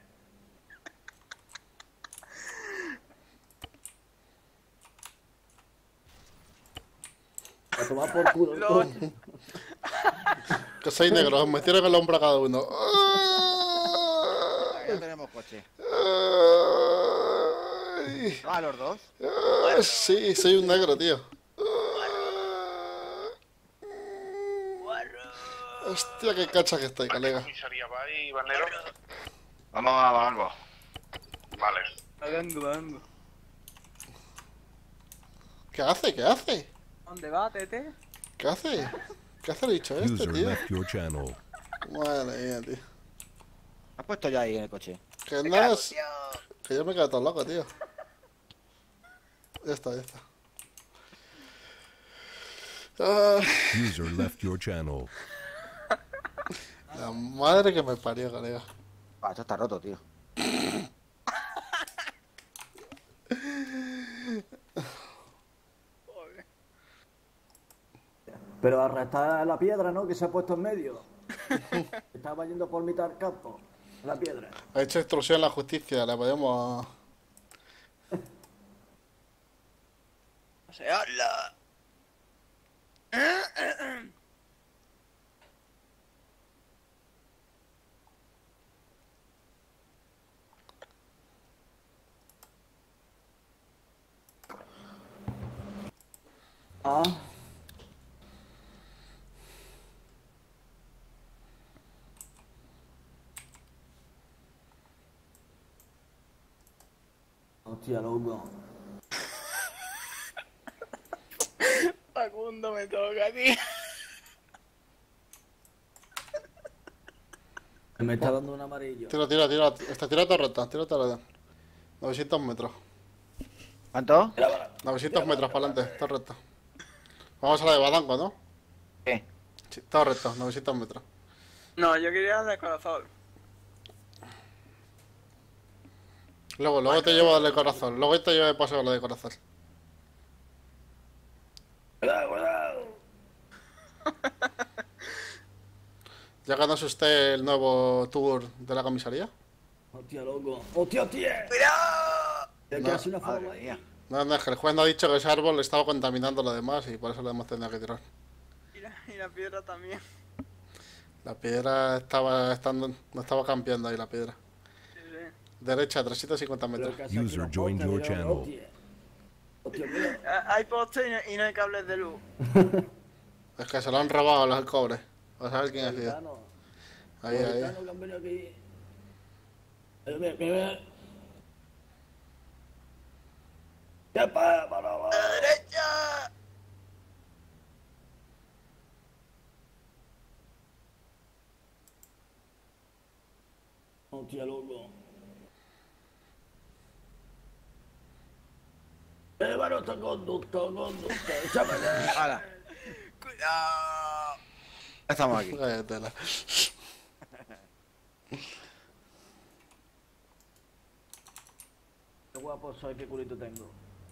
A tomar por culo. Lol. Que soy negro, me tiro con el hombro a cada uno. Ya tenemos coche. Ay. ¿No a los dos? Ah, sí, soy un negro, tío. Hostia, qué cacha que estoy, colega. ¿Comisaría va ahí, Banero? Vamos a algo. Vale. Vagando, vagando. ¿Qué hace? ¿Qué hace? ¿Dónde va, Tete? ¿Qué hace? ¿Qué hace el bicho este, User tío? left your channel. Madre mía, tío. ¿Has puesto ya ahí en el coche? Que no es... Que yo me quedo todo loco, tío. Ya está, ya está. Ah, User left your channel. la madre que me parió, colega. Ah, esto está roto, tío. Pero arrastrar la piedra, ¿no? Que se ha puesto en medio. Estaba yendo por mitad del campo. La piedra. Ha hecho extrusión en la justicia, la podemos... Se habla. Ah. Hostia, loco. Facundo, me toca, tío. Me está dando un amarillo. Tira, tira, tira. Esta tira todo recta, tira todo recta. novecientos metros. ¿Cuánto? novecientos metros para adelante, todo recto. Vamos a la de Badango, ¿no? ¿Qué? Sí, todo recto, novecientos metros. No, yo quería de corazón. Luego, luego te llevo de corazón. Luego te llevo de paseo lo de corazón. Cuidado, cuidado. ¿Ya ganó usted el nuevo tour de la comisaría? Hostia, loco. Hostia, hostia. Cuidado. Es que No. hace una forma ahí. No, no, es que el juez no ha dicho que ese árbol estaba contaminando lo demás y por eso lo hemos tenido que tirar. Y la, y la piedra también. La piedra estaba estando, no estaba campeando ahí la piedra. Sí, sí. Derecha, trescientos cincuenta metros. User joined your channel. Ah, Hay postes y no, y no hay cables de luz. Es que se lo han robado a los cobres. Vas a ver quién ha sido. Gitano. Ahí, Los ahí. gitanos que han venido aquí. Mira, mira, mira. ¡Ya para, para, para! ¡A la derecha! Hostia, loco. Llévalo esta conducta, conducta. ¡Échame! ¡Hala! ¡Cuidado! Ya estamos aquí. Cállatela. Qué guapo soy, qué culito tengo.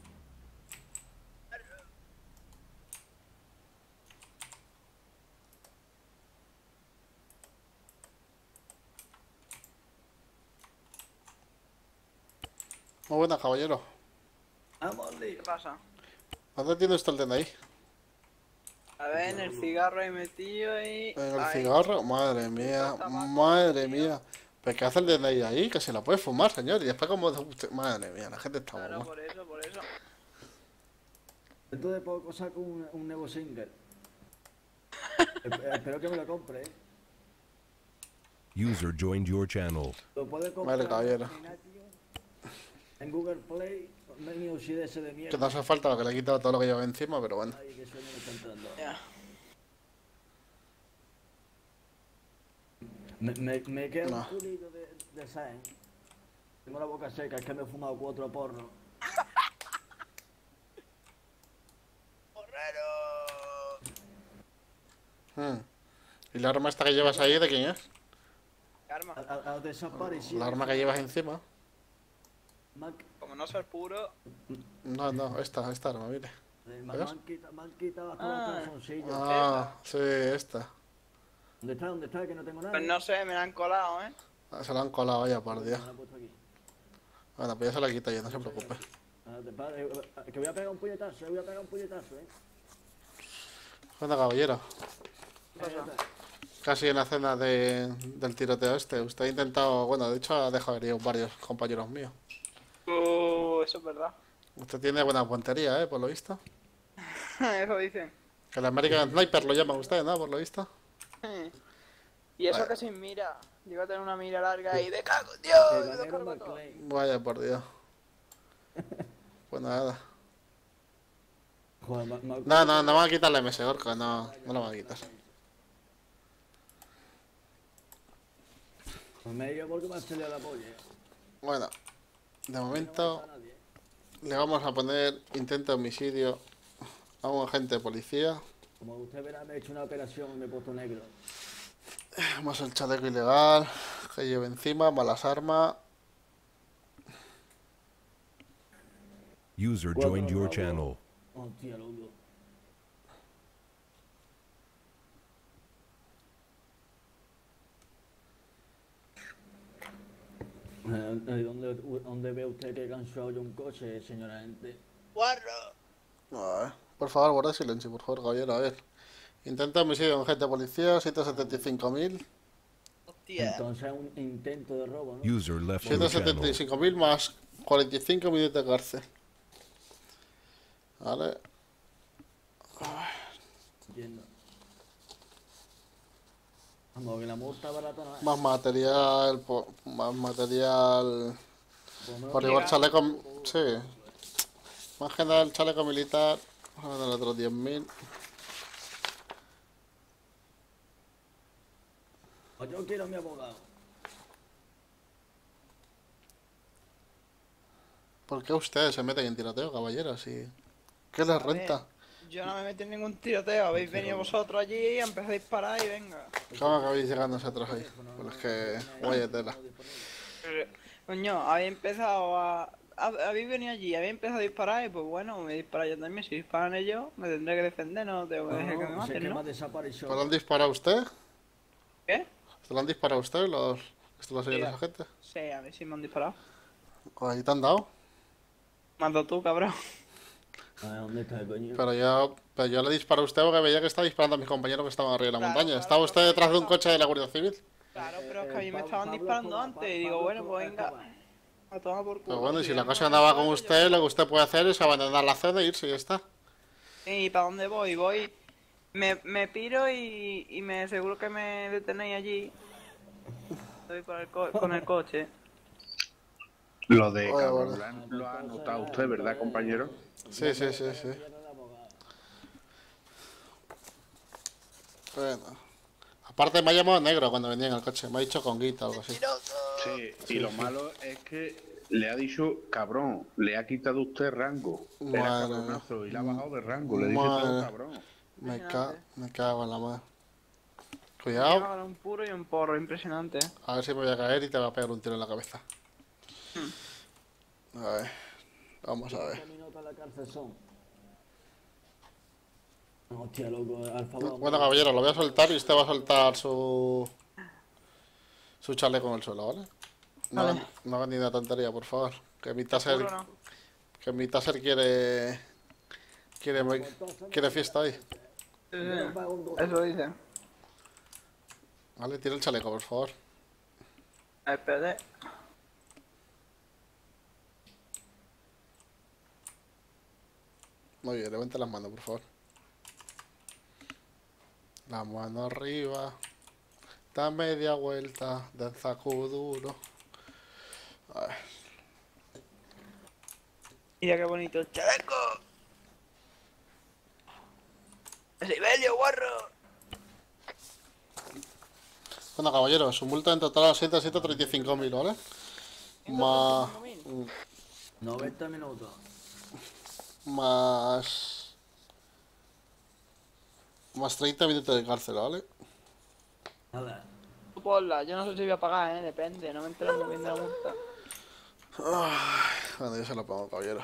Muy buena, caballero. Vamos, ¿Qué pasa? ¿Dónde tiene usted el D N I? A ver, en el cigarro ahí metido y... En el ahí. cigarro. Madre mía, madre mía. ¿Pero qué hace el D N I ahí? Que se la puede fumar, señor. Y después como... usted- Madre mía, la gente está Claro, muy por eso, por eso. Dentro de poco saco un, un nuevo single. Esp- Espero que me lo compre, ¿eh? User joined your channel. Lo puede comprar Vale, caballero. en Google Play. Menú C D S de mierda. Que no hace falta lo que le he quitado todo lo que lleva encima, pero bueno. Ay, que sueño me está entrando. Ya. Me, me, me queda No. un culito de, de Sain. Tengo la boca seca, es que me he fumado cuatro porros. Hmm. ¿Y la arma esta que llevas ahí de quién es? Arma. Ha, ha- ha desaparecido. La arma que llevas encima. Mac, Como no ser puro... No, no, esta, esta arma, mire. eh, me, me ¿Ves? han quitado, me han quitado hasta Ah. los calzoncillos. Ah, sí, esta. ¿Dónde está? ¿Dónde está? Que no tengo nada. Pues no sé, me la han colado, ¿eh? Ah, se la han colado ya, por Dios. Me la he puesto aquí. Bueno, pues ya se la quita yo, no se preocupe. Ah, te pa- eh, eh, Que voy a pegar un puñetazo, eh, voy a pegar un puñetazo, eh. Bueno, caballero. ¿Qué pasa? Casi en la cena de, del tiroteo este. Usted ha intentado, bueno, de hecho ha dejado heridos varios compañeros míos. Uh, eso es verdad. Usted tiene buena puntería, ¿eh? Por lo visto. Eso dicen. Que el American Sniper lo llaman ustedes, ¿no? Por lo visto. Y eso Vaya. que sin mira. Llega a tener una mira larga y de cago, Que Dios. ganero me lo cargo todo. McLean. Vaya, por Dios. Pues nada. Joder, me- me- No, no, no van a quitar la M S, Orca, no, no la van a quitar. Pues me he ido porque me ha salido la polla, eh. Bueno, de momento le vamos a poner intento de homicidio a un agente de policía. Como usted verá, me he hecho una operación, me he puesto negro. Más el chaleco ilegal que lleva encima, malas armas. User Cuatro joined your nuevos. channel. Hostia, loco. Eh, eh, ¿Dónde, ¿Dónde ve usted que cansado yo un coche, señora gente? ¡Guarro! A ver, por favor, guarda silencio, por favor, caballero. A ver. Intento de homicidio a un agente de policía, ciento setenta y cinco mil. Hostia. Entonces un intento de robo, ¿no? User left ciento your setenta y channel. cinco mil más cuarenta y cinco minutos de cárcel. Vale. Entiendo. Vamos, que la multa barata no es. Más material, po- más material. Por Por llevar chaleco. Sí. Más que nada el chaleco militar. Vamos a dar otros diez mil. Pues yo quiero a mi abogado. ¿Por qué ustedes se meten en tiroteo, caballeros? ¿Y qué les renta? Yo no me metí en ningún tiroteo. Habéis venido vosotros allí, empecé a disparar y venga. ¿Cómo acabáis llegando nosotros ahí? Pues es que. Vaya tela. Eh, Coño, habéis empezado a... a- Habéis venido allí, habéis empezado a disparar y pues bueno, me dispara yo también. Si disparan ellos, me tendré que defender, no tengo que dejar que me No, sé maten, que me ¿no? ha desaparecido. ¿Se lo han disparado a usted? ¿Qué? ¿Se lo han disparado a usted los, los señores Sí. agentes? Sí, a ver si me han disparado. Ahí te han dado. Mando tú, cabrón. A ver, ¿dónde está el coño? Pero yo, pero yo le disparé a usted porque veía que estaba disparando a mis compañeros que estaban arriba de la Claro, montaña. claro, ¿Estaba usted claro, detrás de un claro. coche de la Guardia Civil? Claro, pero es que a mí me Pablo- estaban Pablo disparando Escobar, antes y Pablo digo, bueno, Escobar, pues venga. Escobar. A tomar por culo. Pero bueno, y si Si la no cosa me andaba disparan, con yo usted, me lo que voy. usted puede hacer es abandonar la zona e irse y ya está. ¿Y para dónde voy? Voy... Me, me piro y, y me aseguro que me detenéis allí. Estoy con el, co- con el coche. Lo de Oye, cabrón, bueno. lo ha- lo ha anotado usted, ¿verdad, compañero? Sí, sí, sí, sí. Bueno. Aparte me ha llamado negro cuando venía en el coche. Me ha dicho conguita o algo así. Sí, y lo malo es que le ha dicho, cabrón, le ha quitado usted rango. Era Madre cabronazo y le ha bajado de rango. Le dice Madre. todo cabrón. Me, ca me cago en la madre. Me Cuidado. va a dar un puro y un porro, impresionante. A ver si me voy a caer y te va a pegar un tiro en la cabeza. A ver, vamos a ver. ¿Cuántos minutos en la cárcel son? Hostia, loco, al favor. Bueno, caballero, lo voy a soltar y usted va a soltar su... su chaleco en el suelo, ¿vale? No, Vale. no haga ni una tontería, por favor. Que mi taser... ¿Seguro no? Que mi taser quiere... Quiere, quiere fiesta hoy. Sí, sí. Eso dice. Vale, tira el chaleco, por favor. Espérate. Muy bien, levante las manos, por favor. La mano arriba. Da media vuelta. Danza duro. A ver. Mira qué bonito el chaleco. ¡Ese bello, guarro! Bueno, caballero, su multa en total asciende a ciento treinta y cinco mil, ¿vale? Más... noventa minutos. Más... Más treinta minutos de cárcel, ¿vale? A ver. Tú ponla, yo no sé si voy a pagar, eh, depende, no me entero muy bien de la multa. Ay, bueno, yo se lo pongo, caballero.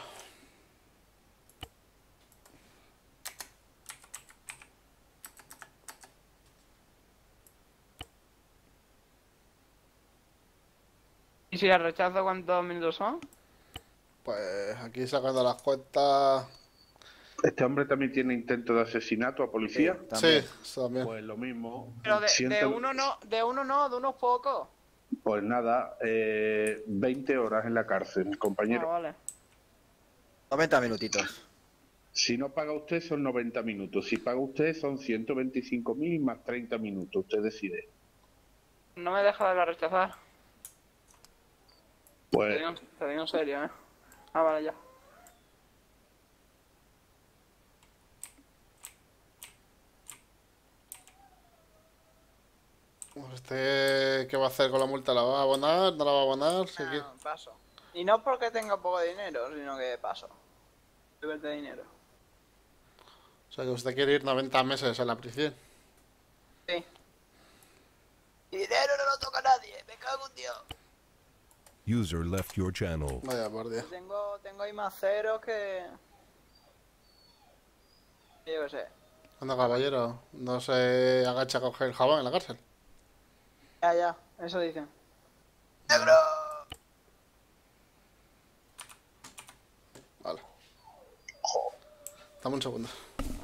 ¿Y si la rechazo cuántos minutos son? Pues aquí sacando las cuentas... ¿Este hombre también tiene intento de asesinato a policía? Sí, eso también. Pues lo mismo. Pero de, de Siento- uno no, de uno no, de unos pocos. Pues nada, eh, veinte horas en la cárcel, Ah, compañero. vale. noventa minutitos. Si no paga usted son noventa minutos. Si paga usted son ciento veinticinco mil más treinta minutos. Usted decide. No me deja de la rechazar. Te Pues digo, te digo en serio, eh. Ah, vale, ya. ¿Usted qué va a hacer con la multa? ¿La va a abonar? ¿No la va a abonar? ¿Se quiere- No, paso. Y no porque tenga poco dinero, sino que paso. Estoy de dinero. O sea, que usted quiere ir noventa meses en la prisión. Sí. Y dinero no lo toca nadie, me cago en Dios. User left your channel. Vaya por Dios. Tengo, tengo ahí más ceros que... Yo qué sé. Anda, caballero, no se agacha a coger el jabón en la cárcel. Ya, ya, eso dicen. Vale. Dame un segundo.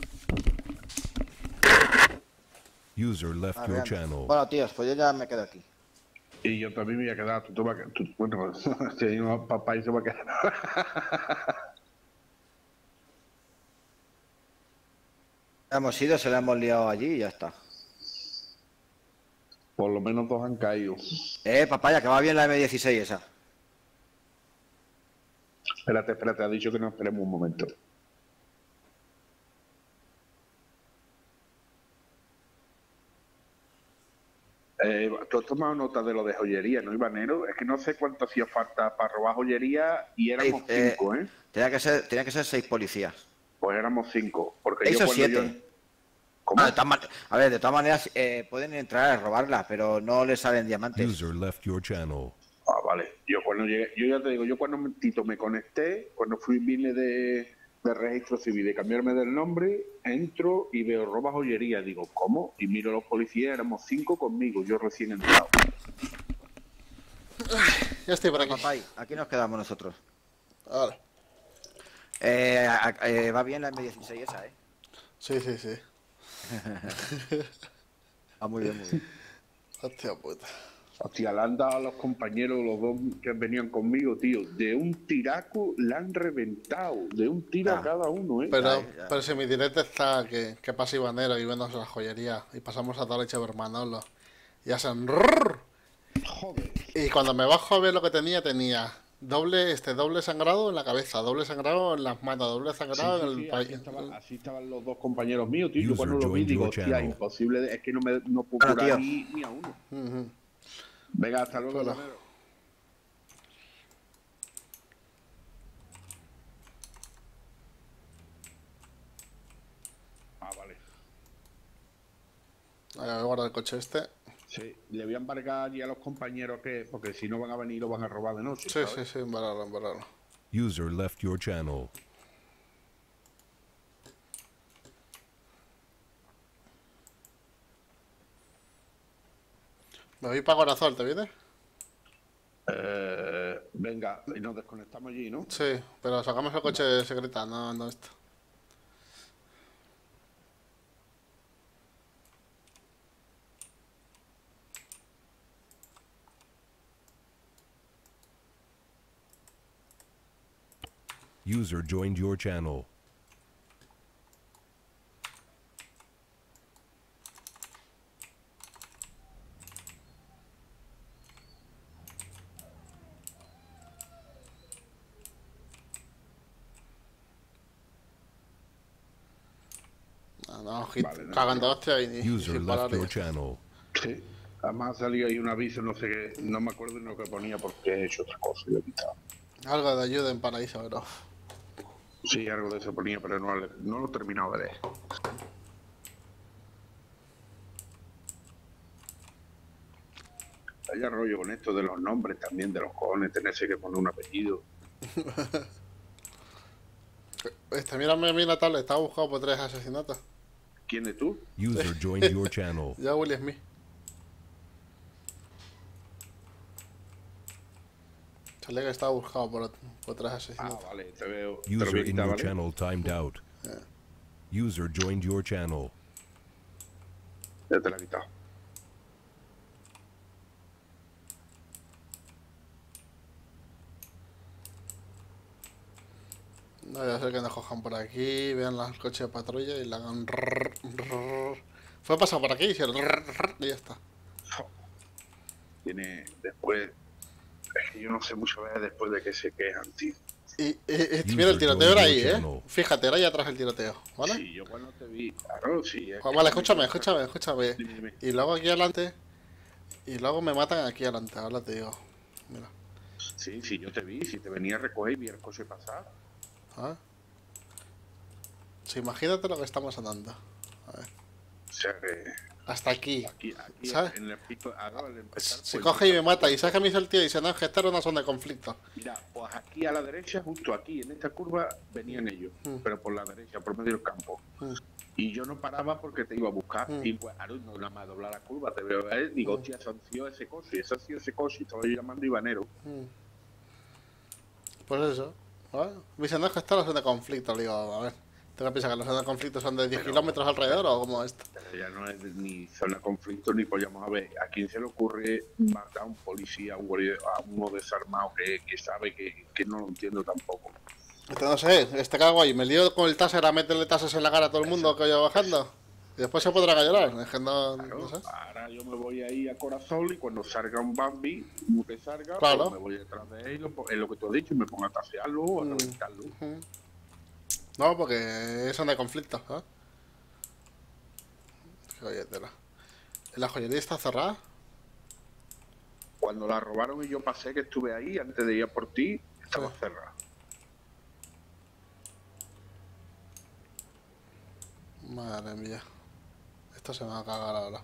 User left your Arreando. channel. Bueno, tíos, pues yo ya me quedo aquí. y yo también me voy a quedar. Tú te vas a quedar. tú- bueno, si hay un papá y se va a quedar. Hemos ido, se la hemos liado allí y ya está. Por lo menos dos han caído. Eh, papaya, que va bien la eme dieciséis esa. Espérate, espérate, ha dicho que nos esperemos un momento. Eh, tú has tomado nota de lo de joyería, ¿no, Ibanero? Es que no sé cuánto hacía falta para robar joyería y éramos Eh, cinco, ¿eh? Tenía que ser, tenía que ser seis policías. Pues éramos cinco. Porque ¿Seis yo o cuando siete? yo... ¿Cómo? Ah, de todas man- a ver, de todas maneras, eh, pueden entrar a robarla, pero no les salen diamantes. User left your channel. Ah, vale. Yo cuando llegué, yo ya te digo, yo cuando Tito me conecté, cuando fui vine de, de registro civil, de cambiarme del nombre, entro y veo roba joyería. Digo, ¿cómo? Y miro a los policías, éramos cinco conmigo, yo recién entrado. Ya estoy por aquí. Papay, aquí nos quedamos nosotros. Vale. Eh, a- a- eh, va bien la eme dieciséis esa, ¿eh? Sí, sí, sí. Ah, muy bien, muy bien. Hostia puta. Hostia, le han dado a los compañeros, los dos que venían conmigo, tío, de un tiraco le han reventado, de un tiro a cada uno, ¿eh? Pero, pero si mi directo está que, que pasa Ibanero y vemos la joyería y pasamos a toda leche por Manolo y hacen rrrr. Joder. Y cuando me bajo a ver lo que tenía, tenía doble este doble sangrado en la cabeza, doble sangrado en las manos, doble sangrado Sí, sí, en el sí, pa- así, estaban, así estaban los dos compañeros míos, tío. Yo User cuando lo vi joined digo, your hostia, channel. imposible, de- es que no me no puedo Bueno, curar tío. ni, ni a uno. Ujú. Venga, hasta luego. Hola. Romero. Ah, vale. Ahí voy a guardar el coche este. Sí, le voy a embargar allí a los compañeros que, porque si no van a venir lo van a robar de noche. Sí, ¿sabes? sí, sí, embarrarlo, embarrarlo. User left your channel. Me voy para Corazón, ¿te vienes? Eh, venga, y nos desconectamos allí, ¿no? Sí, pero sacamos el coche secreta, no, no esto. User joined your channel. No, no, hit, Vale, no, cagando no. hostia y, y User sin left parar. your y- channel. Sí. Además salió ahí un aviso, no sé qué, no me acuerdo ni lo que ponía porque he hecho otra cosa y lo he quitado. Algo de ayuda en paraíso, pero... Sí, algo de eso ponía, pero no, no lo he terminado de leer. Hay rollo con esto de los nombres también, de los cojones, tenerse que poner un apellido. Este, mírame a mí la tablet, estaba buscado por tres asesinatos. ¿Quién es tú? User joined your channel. Ya Will Smith. Sale que estaba buscado por, por tres Ah, asesinatos. vale, te veo. Te lo User voy a in quitar, your ¿vale? channel timed out. User joined your channel. Ya te la he quitado. No, ya sé que nos cojan por aquí, vean los coches de patrulla y le hagan... rrr, rrr. Fue a pasar por aquí y hicieron... rrr, rrr, y ya está. Tiene después. Es que yo no sé mucho ver después de que se quejan, tío. Y, y- y mira, el tiroteo era ahí, ¿eh? Fíjate, era ahí atrás el tiroteo, ¿vale? Sí, yo cuando te vi, claro, sí. es Juan, que- vale, escúchame, escúchame, escúchame. Dime, dime. Y luego aquí adelante... Y luego me matan aquí adelante, ahora te digo. Mira. Sí, sí, yo te vi, si te venía a recoger y vi el coche pasar. ¿Ah? Sí, imagínate lo que estamos andando. A ver. O sea que Hasta aquí. aquí, aquí ¿Sabes? en el pico, ahora al empezar. Se pues, coge y me mata. Y sabes que me hizo el tío y dice, no, es que esta era una zona de conflicto. Mira, pues aquí a la derecha, justo aquí, en esta curva, venían ellos, Mm. pero por la derecha, por medio del campo. Mm. Y yo no paraba porque te iba a buscar. Mm. Y pues, Aaron, no nada más doblar la curva, te veo a él, digo, Mm. hostia, se han sido ese coche, ese ha sido ese coche, y estaba yo llamando Ibanero. Mm. Pues eso. ¿Vale? Me dice, no, es que esta es la zona de conflicto. Le digo, a ver, ¿tengo que pensar que las zonas de conflicto son de diez kilómetros alrededor o como esto? Pero ya no es de- ni zona de conflicto, ni podíamos a ver, ¿a quién se le ocurre matar a un policía, a un guardia- a uno desarmado que, que sabe que, que no lo entiendo tampoco? Este no sé, este cago ahí. Me lío con el taser a meterle tasers en la cara a todo el mundo que vaya bajando. Y después se podrá llorar. Es que no, no sé. Ahora yo me voy ahí a Corazón y cuando salga un Bambi, como que salga, Claro. pues me voy detrás de él, lo- es lo que tú has dicho, y me pongo a tasearlo o a Mm. reventarlo. Ujú. No, porque es zona de conflicto, ¿eh? Oye, tela. ¿La joyería está cerrada? Cuando la robaron y yo pasé, que estuve ahí, antes de ir a por ti, estaba Sí. cerrada. Madre mía. Esto se me va a cagar ahora.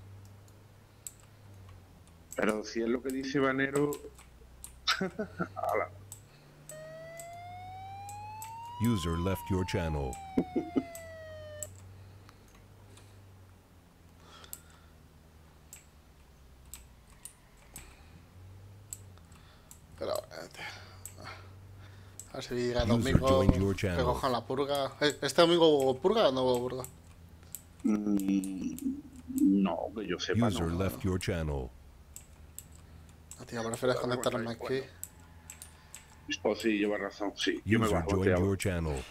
Pero si es lo que dice Banero... Ala. User left your channel. Pero, espérate. A ver si llega el User domingo joined your que channel. cojan la purga. Eh, ¿Este domingo hubo purga o no hubo purga? Mm, no, que yo sepa, User no. left your channel. Ah, tío, prefieres conectarme aquí. Pues sí, lleva razón, sí. Yo me User bajo, te joined hablo. your channel.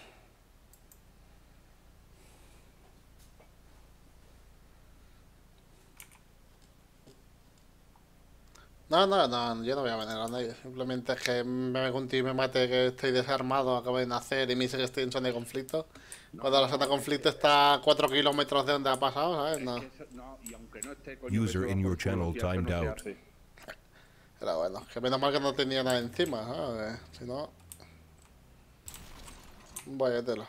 No, no, no, yo no voy a venir a nadie. Simplemente es que me venga un tío y me mate que estoy desarmado, acabo de nacer y me dice que estoy en zona de conflicto. Cuando la zona de conflicto está a cuatro kilómetros de donde ha pasado, ¿sabes? No. No, y aunque no esté, coño, User que se in va your por culo, channel tío, que timed no se out. hace. Pero bueno, que menos mal que no tenía nada encima, ¿sabes? Si no... Vaya tela.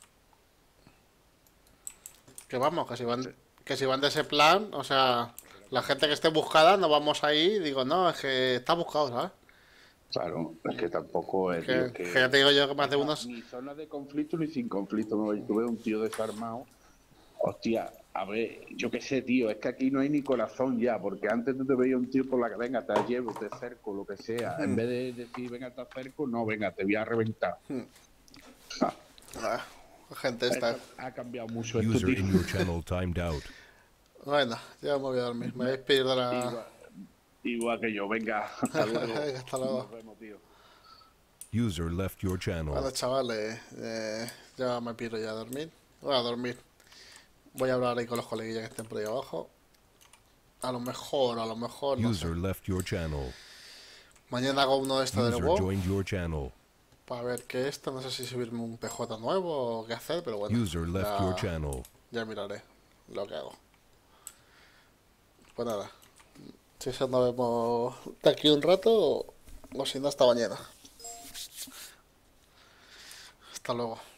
Que vamos, que si van, que si van de ese plan, o sea, La gente que esté buscada, no vamos ahí, digo, no, es que está buscado, ¿sabes? Claro, es que tampoco es... Que, tío, que ya te digo yo que más de unos... Ni zona de conflicto ni sin conflicto. Me tuve un tío desarmado. Hostia, a ver, yo qué sé, tío, es que aquí no hay ni corazón ya, porque antes tú te veías un tío por la que venga, te llevo, te cerco, lo que sea. En vez de decir, venga, te acerco, no, venga, te voy a reventar. Ah, la gente está... Ha cambiado mucho esto, User tío. in your channel timed out. Bueno, ya me voy a dormir. Me voy a despedir de la... Igual, igual que yo, venga, hasta luego. Venga, hasta luego. Nos vemos, tío. User left your channel. Bueno, chavales, eh, ya me piro ya a dormir. Voy a dormir. Voy a hablar ahí con los coleguillas que estén por ahí abajo. A lo mejor, a lo mejor, no sé. User left your channel. Mañana hago uno de estos del User WoW. joined your channel. Para ver qué esto, no sé si subirme un P J nuevo o qué hacer, pero bueno. User left ya, your channel. ya miraré lo que hago. Pues nada. Si eso nos vemos de aquí un rato o, o si no hasta mañana. Hasta luego.